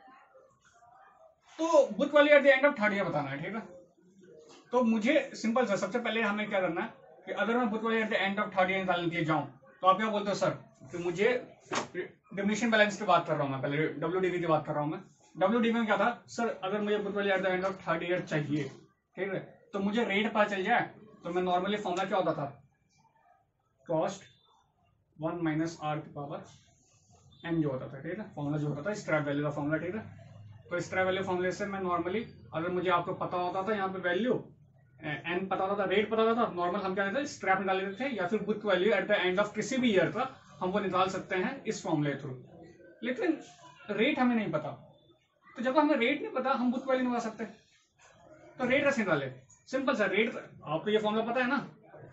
तो book value at the end of 3rd year बताना है, ठीक है। तो मुझे सिंपल सर, सबसे पहले हमें क्या करना है कि अगर मैं book value at the end of 3rd year निकालने के लिए जाऊं तो आप क्या बोलते हो सर कि मुझे डिमिनिशिंग बैलेंस की बात कर रहा हूं मैं, पहले WDV की बात कर रहा हूं मैं। WDV में क्या था सर, अगर मुझे book value at the end of 3rd year चाहिए, ठीक है, तो मुझे रेट पता चल जाए तो मैं नॉर्मली फॉर्मूला क्या होता था, कॉस्ट 1 माइनस R की पावर n जो होता था, ठीक है। फॉर्मूला जो होता था स्क्रैप वैल्यू का फॉर्मूला, ठीक है। तो स्क्रैप वैल्यू फॉर्मूले से मैं नॉर्मली, अगर मुझे आपको पता होता था यहाँ पे वैल्यू एन पता होता था, रेट पता होता था, नॉर्मल हम क्या करते थे, स्क्रैप निकाल लेते थे, या फिर book value at the end of किसी भी ईयर का हम वो निकाल सकते हैं इस फॉर्मूले थ्रू। लेकिन रेट हमें नहीं पता, तो जब हमें रेट नहीं पता हम बुक वैल्यू निकाल सकते। तो रेट कैसे निकाले? सिंपल सा, रेट आपको ये फॉर्मूला पता है ना,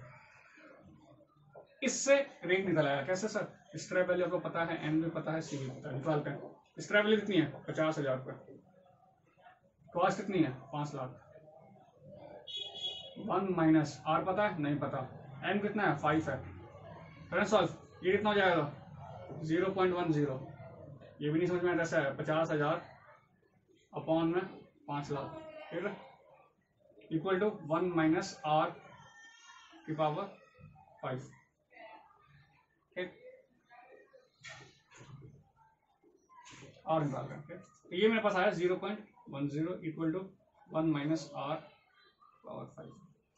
इससे रेट निकल आया। कैसे सर? स्क्रैप वैल्यू आपको पता है, एन भी पता है, सी भी पता है, निकालते हैं। स्क्रैप वैल्यू कितनी है? 50,000 रुपये। कॉस्ट कितनी है? 5 लाख। 1 माइनस R पता है? नहीं पता। एन कितना है? 5 है। करें सॉल्व, ये कितना हो जाएगा? 0.10। ये भी नहीं समझ में आता कैसा है, 50,000 अपॉन में 5 लाख, ठीक है, इक्वल टू 1 माइनस R की पावर 5, ठीक। R निकाल रहे हैं, तो ये मेरे पास आया 0.10 equal to 1 minus R power 5।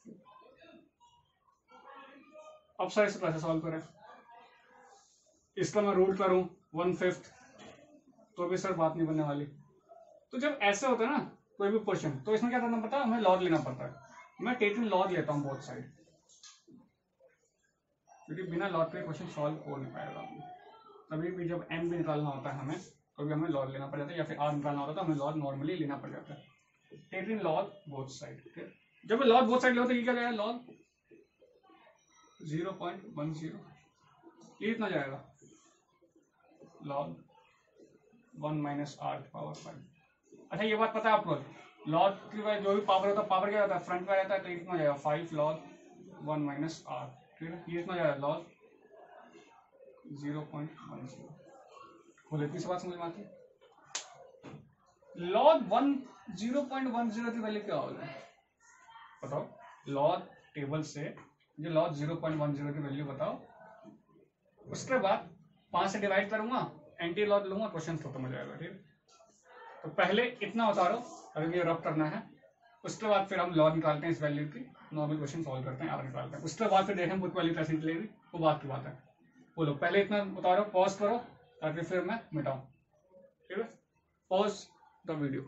अब सर इसे कैसे सॉल्व करें? इसका मैं रूट करूं 1/5 तो भी सर बात नहीं बनने वाली। तो जब ऐसे होता है ना कोई भी क्वेश्चन, तो इसमें क्या करना पड़ता है, हमें लॉग लेना पड़ता है। मैं टेकिंग लॉग लेता हूँ बोथ साइड, क्योंकि बिना लॉग के क्वेश्चन सॉल्व हो नहीं पाएगा। कभी भी जब एन भी निकालना होता है हमें, कभी हमें लॉग लेना पड़ जाता है, या फिर R निकालना होता है तो हमें लॉग नॉर्मली लेना पड़ जाता है। टेकिंग लॉग बोथ साइड, जब लॉग बोथ साइड ले तो ये क्या जाएगा, लॉग 0.10, ये कितना जाएगा, लॉग 1 माइनस R पावर 5। अच्छा ये बात पता है आपको, लॉग की जो भी पावर होता है, पावर क्या होता है, फ्रंट में रहता है, तो ये कितना जाएगा, 5 लॉग 1 माइनस R, ठीक है। ये कितना जाएगा, लॉग 0.10। बोले इतनी सी बात समझ में आती है। लॉग 0.10 की वैल्यू क्या होगा बताओ, लॉग टेबल से जो लॉग 0.10 की वैल्यू बताओ, उसके बाद 5 से डिवाइड करूंगा, एंटी लॉग लूंगा, क्वेश्चन खत्म हो जाएगा, ठीक। तो पहले इतना उतारो अगर ये रब करना है, उसके बाद फिर हम लॉग निकालते हैं इस वैल्यू की, नॉर्मल क्वेश्चन सॉल्व करते हैं, R निकालते हैं, उसके बाद फिर देखें बुक वैल्यू कैसे निकलेगी, वो बात की बात है। बोलो पहले इतना उतारो, पॉज करो ताकि फिर मैं मिटाऊं, ठीक है। Pause the video.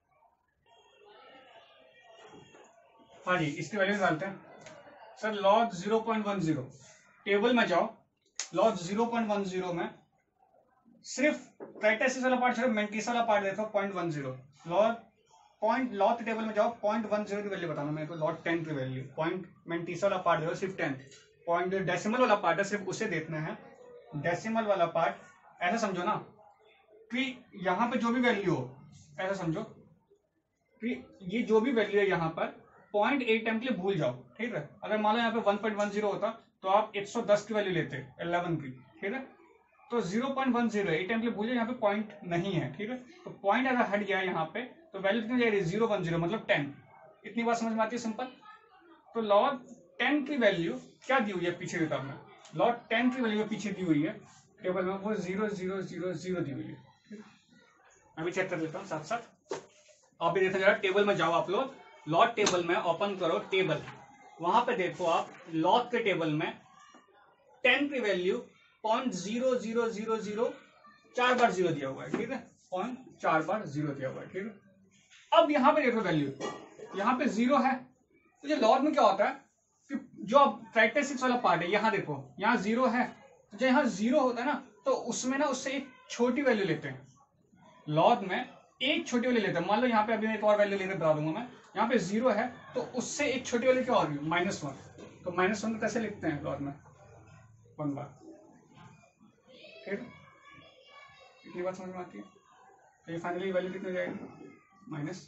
हाँ जी, इसकी वैल्यू निकालते हैं सर। लॉग 0.10 टेबल में जाओ, लॉग 0.10 में सिर्फ कैरेक्टरिस्टिक्स वाला पार्ट, सिर्फ मेंटिस वाला पार्ट देखो 0.10। लॉग टेबल में जाओ, 0.10 की वैल्यू बताना मेरे को, लॉग 10 की वैल्यू, पॉइंट मेंटिस वाला पार्ट देखो सिर्फ 10, पॉइंट डेसिमल वाला पार्ट है सिर्फ उसे देखना है। डेसिमल वाला पार्ट ऐसा समझो ना कि यहाँ पे जो भी वैल्यू हो, ऐसा समझो कि ये जो भी वैल्यू है यहाँ पर 0.8 टाइम के लिए भूल जाओ, ठीक है। अगर मान लो यहाँ पे 1.10 होता तो आप 110 की वैल्यू लेते, 11 की, ठीक है। तो 0.10 8 टाइम के लिए भूल जाओ, यहाँ पे पॉइंट नहीं है, ठीक है। तो पॉइंट अगर हट गया यहाँ पे तो वैल्यू कितनी जाएगी, 0.10 मतलब 10। इतनी बात समझ में आती है सिंपल। तो लॉग 10 की वैल्यू क्या दी हुई है पीछे किताब में, लॉग 10 की वैल्यू पीछे दी हुई है टेबल में वो 0 दी हुई है। मैं भी चेक कर लेता हूँ साथ साथ, आप भी देखो जरा। टेबल में जाओ आप लोग, लॉग टेबल में ओपन करो टेबल, वहां पे देखो आप लॉग के टेबल में 10 की वैल्यू 0.0000 4 बार 0 दिया हुआ है, ठीक है, 4 बार 0 दिया हुआ है, ठीक है। अब यहाँ पे देखो वैल्यू, यहाँ पे 0 है, तो ये लॉग में क्या होता है कि जो अब कैरेक्टरिस्टिक्स वाला पार्ट है, यहाँ देखो यहाँ 0 है, तो जो यहाँ 0 होता है ना, तो उसमें ना उससे एक छोटी वैल्यू लेते हैं। लॉग में एक छोटी वैल्यू लेते हैं, मान लो यहाँ पे अभी एक और वैल्यू लेकर बता दूंगा मैं, यहाँ पे 0 है तो उससे एक छोटी वैल्यू क्या होगी, -1, तो -1 कैसे लिखते हैं लॉग में, 1 बार, फिर इतनी बात समझ में आती है। तो ये फाइनली वैल्यू कितनी हो जाएगी, माइनस,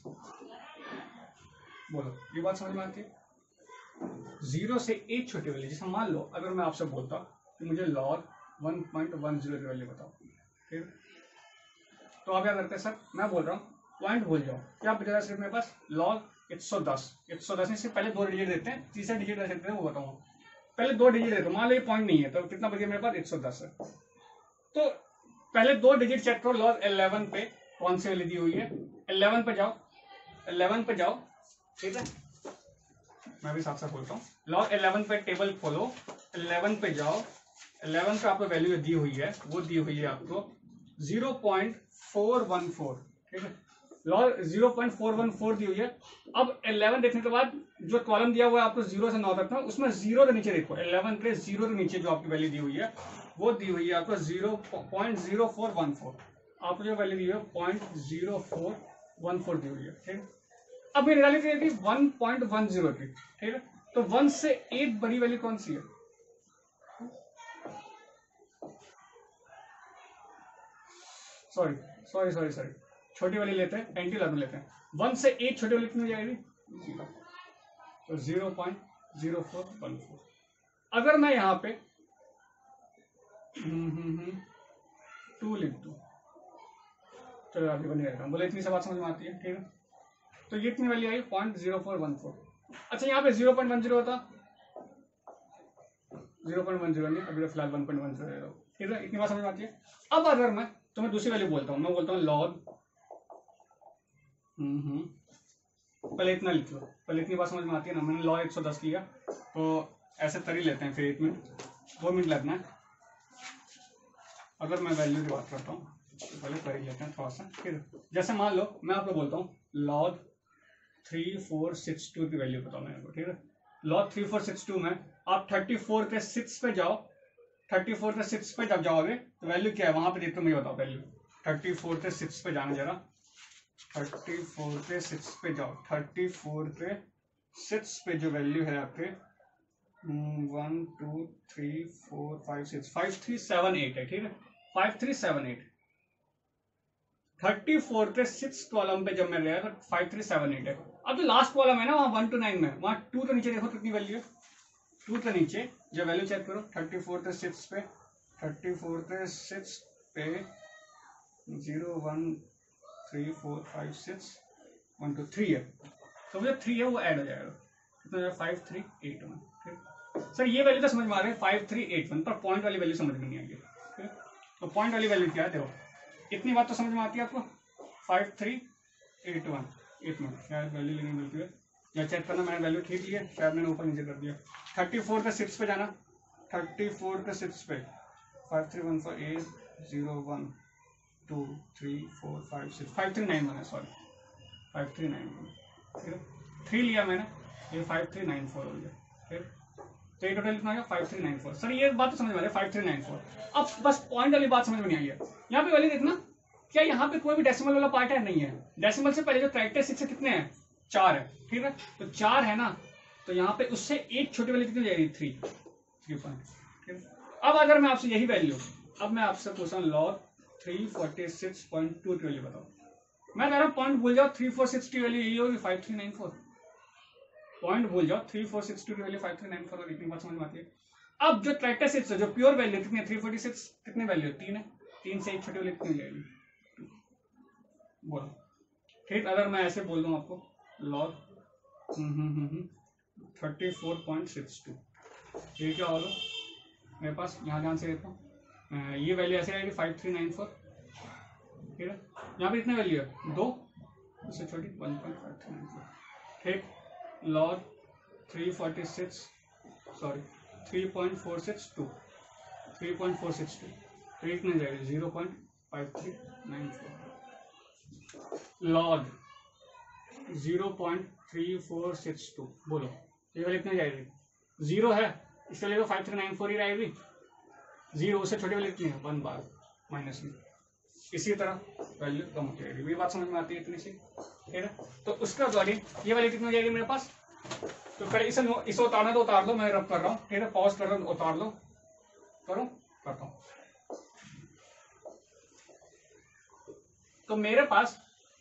बोलो ये बात समझ में आती है। 0 से एक छोटी वैल्यू, जैसे मान लो अगर मैं आपसे बोलता कि मुझे लॉग 1.10 की वैल्यू बताओ, फिर तो आप क्या करते हैं सर, मैं बोल रहा हूँ पॉइंट भूल जाओ, क्या बचेगा सिर्फ मेरे पास लॉग 110 में से पहले 2 डिजिट देते हैं, तीसरा डिजिट दे सकते हैं वो बताऊँ, पहले 2 डिजिट देते, मान लो ये पॉइंट नहीं है तो कितना बचेगा मेरे पास 110 है। तो पहले 2 डिजिट चेक करो, लॉग 11 पे कौन सी वैल्यू दी हुई है, 11 पे जाओ, 11 पे जाओ, ठीक है, मैं भी साथ साथ बोलता हूँ, लॉग 11 पे टेबल खोलो, 11 पे जाओ, 11 पे आपको वैल्यू दी हुई है, वो दी हुई है आपको 0.414, ठीक है, लॉग 0.414 दी हुई है। अब 11 देखने के बाद जो कॉलम दिया हुआ है आपको 0 से 9 तक, उसमें 0 के नीचे देखो, 11 के 0 के नीचे जो आपकी वैल्यू दी हुई है वो दी हुई है आपको 0.0414, आपको जो वैल्यू दी हुई है 0.0414 दी हुई है, ठीक है। अब ये निकाली थी 1.10 की, ठीक है, तो 1 से एक बड़ी वैल्यू कौन सी है, सॉरी छोटी वाली लेते हैं, 11 लेते हैं, 1 से एक छोटी वाली कितनी हो जाएगी, 0, तो 0.0414। अगर मैं यहाँ पे 2 लिख दूं, चलो अभी बनी रहेगा, बोले इतनी सा बात समझ में आती है, ठीक है। तो ये कितनी वैल्यू आई 0.0414। अच्छा यहाँ पे 0.10 होता, 0.10 नहीं, अभी तो फिलहाल 1.10 है, ठीक है, इतनी बात समझ में आती है। अब अगर मैं तो मैं दूसरी वैल्यू बोलता हूँ, मैं बोलता हूँ लॉग, पहले इतना लिख लो, पहले इतनी बात समझ में आती है ना, मैंने लॉग 110 लिया, तो ऐसे तरी लेते हैं, फिर 1 मिनट 2 मिनट लगना है। अगर मैं वैल्यू की बात करता हूँ तो पहले तरी लेते हैं थोड़ा सा, फिर जैसे मान लो मैं आपको बोलता हूँ लॉग 3462 की वैल्यू बताओ मेरे को, ठीक है, लॉग 3462 में आप 34 के 6 पे जाओ, 34 के 6 पे जब जाओगे तो वैल्यू क्या है वहां पे देखते मुझे बताओ वैल्यू, 34 के 6 पे जाना जरा, 34 के 6 पे जाओ, 34 के 6 पे जो वैल्यू है आपके 1 2 3 4 5 6 5378 है, ठीक है, 5378, 34 के 6 कॉलम पे जब मैं गया तो 5378 है। अब जो लास्ट कॉलम है ना वहाँ 1 to 9 में, वहाँ 2 के नीचे देखो कितनी वैल्यू है, 2 के नीचे जो वैल्यू चेक करो, 34 के 6 पे, 34 के 6 पे 0 1 3 4 5 6 1 2 3 है, तो जो 3 है वो ऐड हो जाएगा, कितना हो जाएगा 5381, ठीक। सर ये वैल्यू तो समझ में आ रही है 5381, पर पॉइंट वाली वैल्यू समझ में नहीं आएगी, ठीक। तो पॉइंट वाली वैल्यू क्या है देखो, इतनी बात तो समझ में आती है आपको, 5381, एक मिनट शायद वैल्यू लेनी मिलती है या चेक करना, मैंने वैल्यू ठीक लिया, शायद मैंने ऊपर नीचे कर दिया। 34 के 6 पे जाना, 34 के 6 पे 531480 1 2 3 4 5 6 5391 है, सॉरी 5391, ठीक है, 3 लिया मैंने, ये 5394 हो गया, ठीक। तो ये टोटल कितना आ गया 5394। सर ये बात तो समझ में आ रही है 5394। अब बस पॉइंट वाली बात समझ में नहीं आई है, यहाँ पे वैल्यू देखना, क्या यहाँ पे कोई भी डेसिमल वाला पार्ट है, नहीं है, डेसिमल से पहले जो कैरेक्टरिस्टिक्स कितने हैं 4 है, ठीक है, तो 4 है ना, तो यहाँ पे उससे एक छोटी वाली कितनी जाएगी 3 पॉइंट, ठीक है। अब अगर मैं आपसे यही वैल्यू, अब मैं आपसे पूछ रहा हूँ लॉग 346.2 की वैल्यू बताओ, मैं कह रहा हूँ पॉइंट भूल जाओ, 3462 की वैल्यू यही होगी 5394, पॉइंट भूल जाओ, 3462 की वैल्यू 5394, और इतनी बात समझ में आती है। अब जो कैरेक्टरिस्टिक्स जो प्योर वैल्यू कितनी है 346, कितनी वैल्यू 3 है, 3 से एक छोटी वैल्यू कितनी जाएगी, बोलो, ठीक। अगर मैं ऐसे बोल दूं आपको लॉग 34.62, ये क्या होगा मेरे पास, यहाँ ध्यान से देखो, ये वैल्यू ऐसे आएगी 5394, ठीक है। यहाँ पे कितने वैल्यू है 2, उससे छोटी 1.5394, ठीक। लॉग 346 सॉरी 3.462 तो एक नहीं जाएगी 0.5394 लॉग 0.3462, बोलो ये वाली कितनी जाएगी, 0 है इसके लिए तो 5394 ही रहेगी, 0 उससे छोटी वाली कितनी है 1 बार माइनस में। इसी तरह वैल्यू कम हो जाएगी, ये बात समझ में आती है इतनी सी, ठीक है। तो उसका अकॉर्डिंग ये वाली कितनी हो जाएगी मेरे पास, तो पहले इसे उतारना तो उतार लो, मैं रब कर रहा हूँ, ठीक है, पॉज कर रहा हूँ, उतार लो, करो करता हूँ। तो मेरे पास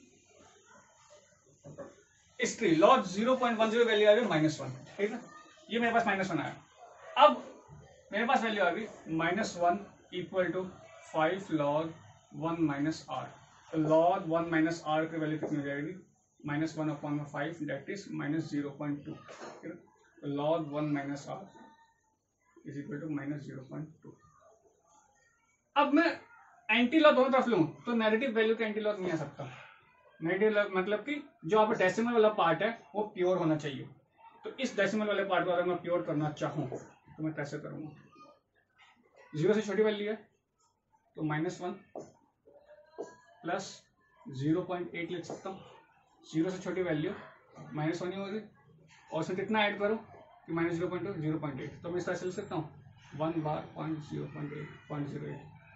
इसकी लॉग 0.10 वैल्यू आ गई -1, ठीक है, ये मेरे पास -1 आया। अब मेरे पास वैल्यू आ गई -1 equal to 5 log 1 minus R. तो log 1 माइनस आर की वैल्यू कितनी हो जाएगी, -1/5 दैट इज -0.2, ठीक है। तो log 1 minus R is equal to -0.2। अब मैं एंटी लॉग दोनों तरफ लूं तो नेगेटिव वैल्यू का एंटी लॉग नहीं आ सकता। नेगेटिव लॉग मतलब कि जो आप डेसिमल वाला पार्ट है वो प्योर होना चाहिए। तो इस डेसिमल वाले पार्ट को अगर मैं प्योर करना चाहूँ तो मैं कैसे करूँगा, 0 से छोटी वैल्यू है तो -1 प्लस 0.8 लिख सकता हूँ, 0 से छोटी वैल्यू -1 ही होगी, और उसमें कितना ऐड करूँ कि -0.2 0.8, तो मैं इस तरह से लिख सकता हूँ 1 बार 0.08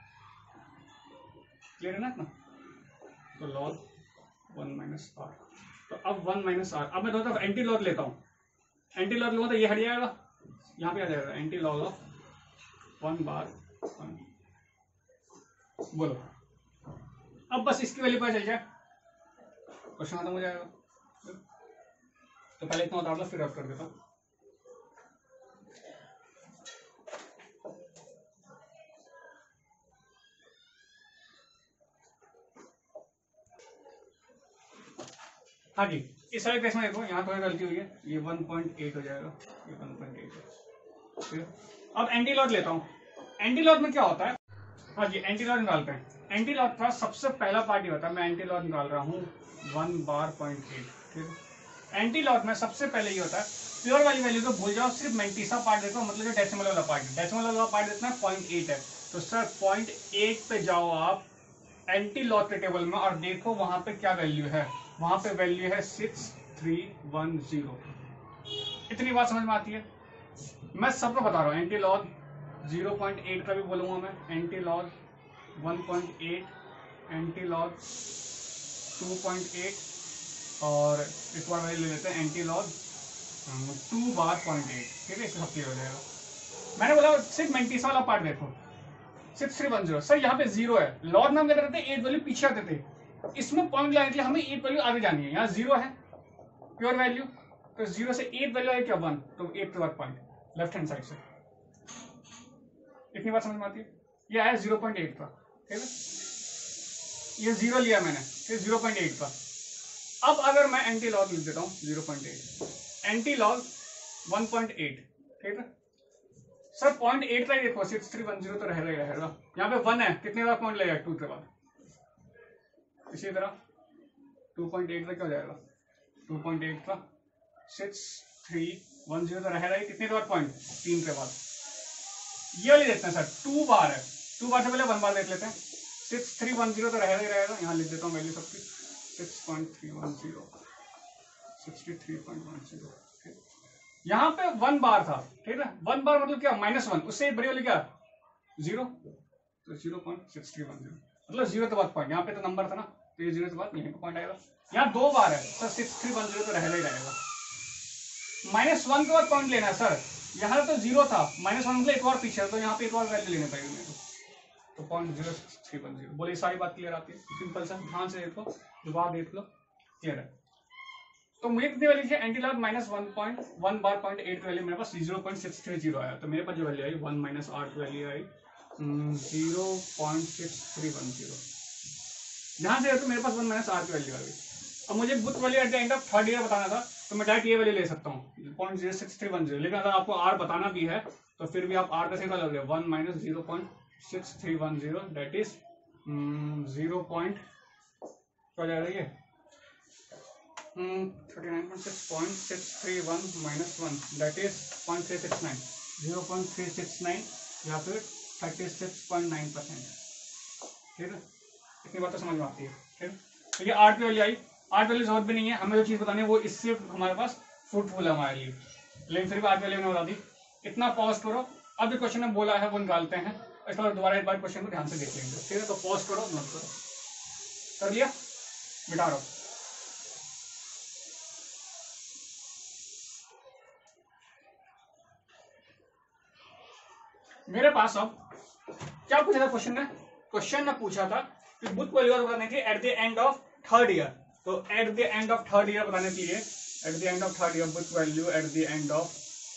क्लियर है ना इतना। तो log 1 माइनस आर, तो अब 1 माइनस आर, अब मैं दोनों तरफ एंटी लॉग लेता हूँ, एंटी लॉग लूँगा तो ये हट जाएगा, यहाँ पे आ जाएगा एंटी लॉग ऑफ 1 बार 1, बोलो। अब बस इसकी वैल्यू पता चल जाए क्वेश्चन खत्म हो जाएगा। तो पहले इतना उतार लो फिर रब कर देता हूँ। हाँ जी, इस वाले केस में देखो यहाँ थोड़ी गलती हुई है, ये 1.8 हो जाएगा, ये 1.8 है, ठीक है। अब एंटी लॉग लेता हूँ, एंटी लॉग में क्या होता है, हाँ जी एंटी लॉग निकालते हैं। एंटी लॉग का सबसे पहला पार्ट ही होता है, मैं एंटी लॉग निकाल रहा हूँ 1 बार 0.8, ठीक है। एंटी लॉग में सबसे पहले ये होता है, प्योर वाली वैल्यू तो भूल जाओ, सिर्फ मैंटीसा पार्ट देखो, मतलब जो डेसिमल वाला पार्ट है, डेसिमल वाला पार्ट इतना 0.8 है, तो सर 0.8 पे जाओ आप एंटी लॉग के टेबल में और देखो वहां पे क्या वैल्यू है, वहां पे वैल्यू है 6310। इतनी बात समझ में आती है, मैं सबको बता रहा हूँ। एंटी लॉग 0.8 का भी बोलूंगा मैं, एंटी लॉग 1.8, एंटी लॉग 2.8, और एक बार वैल्यू ले लेते हैं एंटी लॉग 2 बार 0.8, ठीक है, इससे सब क्लियर हो जाएगा। मैंने बोला सिर्फ मैंटीसा वाला पार्ट देखो 6310, सर यहाँ पे 0 है, लॉग नाम क्या करते हैं 8 वैल्यू पीछे आते थे, इसमें पॉइंट लाने के लिए हमें 8 वैल्यू आगे जानी है, यहाँ 0 है प्योर वैल्यू, तो 0 से 8 वैल्यू है क्या 1, तो 8 के बाद पॉइंट लेफ्ट हैंड साइड से। इतनी बात समझ में आती है, ये आया 0.8 का, ठीक है, ये 0 लिया मैंने, फिर 0.8 का। अब अगर मैं एंटी लॉग लिख देता हूँ 0.8, एंटी लॉग 1.8, ठीक है। सर 0.8 का ही देखो 6310 तो रहेगा ही रहेगा, यहाँ पे 1 है, कितने बार पॉइंट लगेगा 2 के बाद, इसी तरह 2.8 का क्या हो जाएगा, 2.8 का 6310 तो रहेगा ही, कितने बार पॉइंट 3 के बाद। ये वाली देखते हैं सर 2 बार है, 2 बार से पहले 1 बार देख लेते हैं, 6310 तो रहेगा ही रहेगा, यहाँ लिख देता हूँ वैल्यू सबकी 6.310 63.10, यहाँ पे 1 बार था, ठीक है, 1 बार मतलब क्या -1, उससे बड़ी वाली क्या 0, तो 0.6310 मतलब 0 के बाद पॉइंट, यहाँ पे तो नंबर था ना, तो ये 0 के बाद यहीं पे पॉइंट आएगा। यहाँ 2 बार है सर, 6310 तो रहेगा ही रहेगा, -1 के बाद पॉइंट लेना है सर, यहाँ तो 0 था, -1 मतलब एक बार पीछे, तो यहाँ पे एक बार वैल्यू लेने पड़ेगी मेरे को, तो 0.0310। बोले सारी बात क्लियर आती है, सिंपल सा, ध्यान से देखो, जवाब देख लो, क्लियर है। तो मुझे कितनी वैल्यू है, एंटी लॉग -1 बार 0.8 की वैल्यू मेरे पास 0.630 आया, तो मेरे पास जो वैल्यू आई 1 माइनस आर की वैल्यू आई 0.6310। ध्यान से तो मेरे पास 1 माइनस आर की वैल्यू आ गई। अब मुझे book value at the end of third year बताना था, तो मैं डायरेक्ट ये वैल्यू ले सकता हूँ 0.6310, लेकिन अगर आपको आर बताना भी है तो फिर भी आप आर कैसे निकालोगे, 1 माइनस 0.6310 6310 दैट इज 0 पॉइंट क्या जा रही है 39.631 माइनस 1 दैट इज 0.369 0.369 या फिर 36.9%। ठीक है, इतनी बात तो समझ में आती है। ठीक है, तो ये 8 वैल्यू आई। 8 वैल्यू जरूरत भी नहीं है, हमें जो चीज बतानी है वो इससे हमारे पास फ्रूटफुल है हमारे लिए, लेकिन फिर भी 8 वैल्यू मैंने बता दी। इतना पॉज करो, अब जो क्वेश्चन में बोला है वो निकालते हैं, इसके बाद दोबारा एक बार क्वेश्चन को ध्यान से देख लेंगे। ठीक है, तो पॉज करो, नोट करो। कर लिया, मिटा रहा हूं। मेरे पास अब क्या पूछा था क्वेश्चन ने? क्वेश्चन ने पूछा था कि बुक वैल्यू बताने के at the end of third year. तो at the end of third year बताने के लिए at the end of third year book value at the end of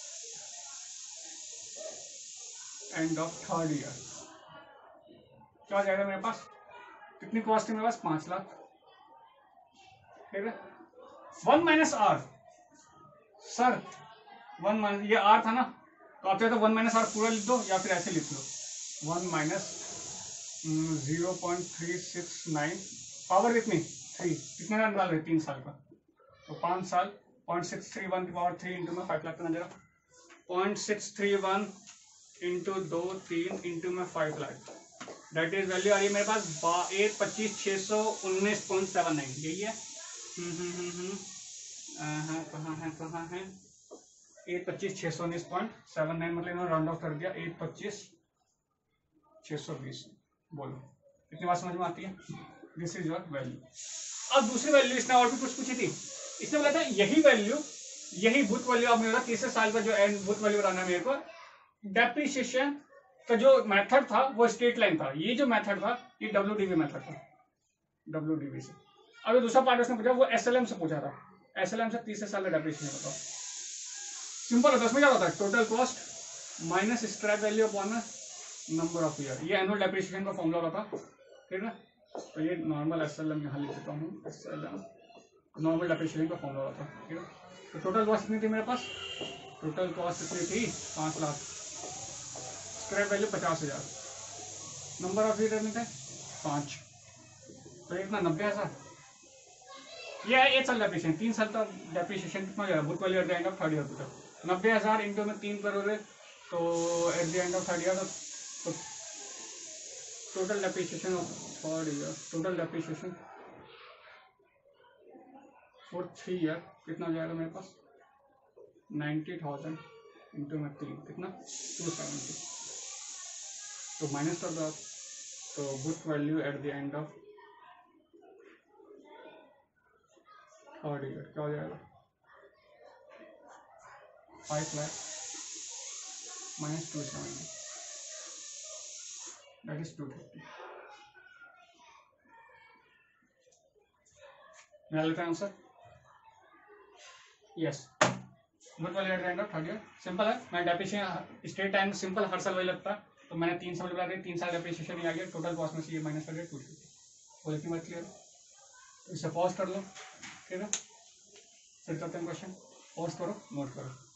third year क्या हो जाएगा मेरे पास? कितनी कॉस्ट है मेरे पास? 5 लाख। ठीक है, 1 माइनस आर। सर 1 माइनस, ये आर था ना, तो आप चाहे तो 1 माइनस आर पूरा लिख दो या फिर ऐसे लिख लो 1 माइनस 0.369 पावर कितनी 3, कितने का निकाल रहे 3 साल का, तो 5 साल 0.631 की पावर 3 इंटू में 5 लाख का जरा 0.631 इंटू 2 3 इंटू में 5 लाख दैट इज वैल्यू आ रही है मेरे पास 1,25,619.79 यही है। कहाँ है 1,25,619.79 मतलब इन्होंने राउंड ऑफ कर दिया 1,25,620। बोलो इतनी बात समझ में आती है? This is your value. अब दूसरी वैल्यू इसने और भी कुछ पूछी थी। इसने बोला था यही वैल्यू, यही बुक वैल्यू आप मेरा तीसरे साल का जो एंड बुक वैल्यू बताना है मेरे को, डेप्रिसिएशन का जो मेथड था वो स्ट्रेट लाइन था, ये जो मेथड था ये WDV मेथड था, WDV से। अब जो दूसरा पार्ट उसने पूछा वो SLM से पूछा था, SLM से तीसरे साल का डेप्रिसिएशन बताओ। सिंपल होता है, इसमें क्या होता है total cost minus scrap value upon number of year, ये एनुअल डेप्रिसिएशन का फॉर्मूला होता था। ठीक है, तो ये नॉर्मल SLM यहाँ लिख देता हूँ, SLM नॉर्मल डेप्रिसिएशन का फॉर्मूला होता है। ठीक है, तो टोटल कॉस्ट कितनी थी मेरे पास? टोटल कॉस्ट कितनी थी 5 lakh, scrap value 50,000, number of year थे 5, तो इतना 90,000। ये है 1 साल डेप्रिसिएशन, 3 साल का डेप्रिसिएशन कितना हो जाएगा book value at the end of third year पूछा 90,000 इंटू में 3 करोगे तो at the end of third year तो total depreciation of third year, total depreciation for 3 year कितना हो जाएगा मेरे पास? 90,000 इंटू में 3 कितना 270, तो माइनस कर दो, तो book value at the end of third year क्या हो जाएगा? 5 लाख माइनस 270 दैट इज 250। मिला लेते हैं answer? Yes, book value at the end of third year simple है। मैं डेप्रिसिएशन स्ट्रेट टाइम सिंपल हर साल वही लगता है, तो मैंने 3 साल बता दिया, 3 साल डेप्रिसिएशन ही आ गया, टोटल कॉस्ट में से ये माइनस कर दिया 250। बोले की बात क्लियर? इसे पॉज कर लो। ठीक है, फिर करते हैं क्वेश्चन, पॉज करो, नोट करो।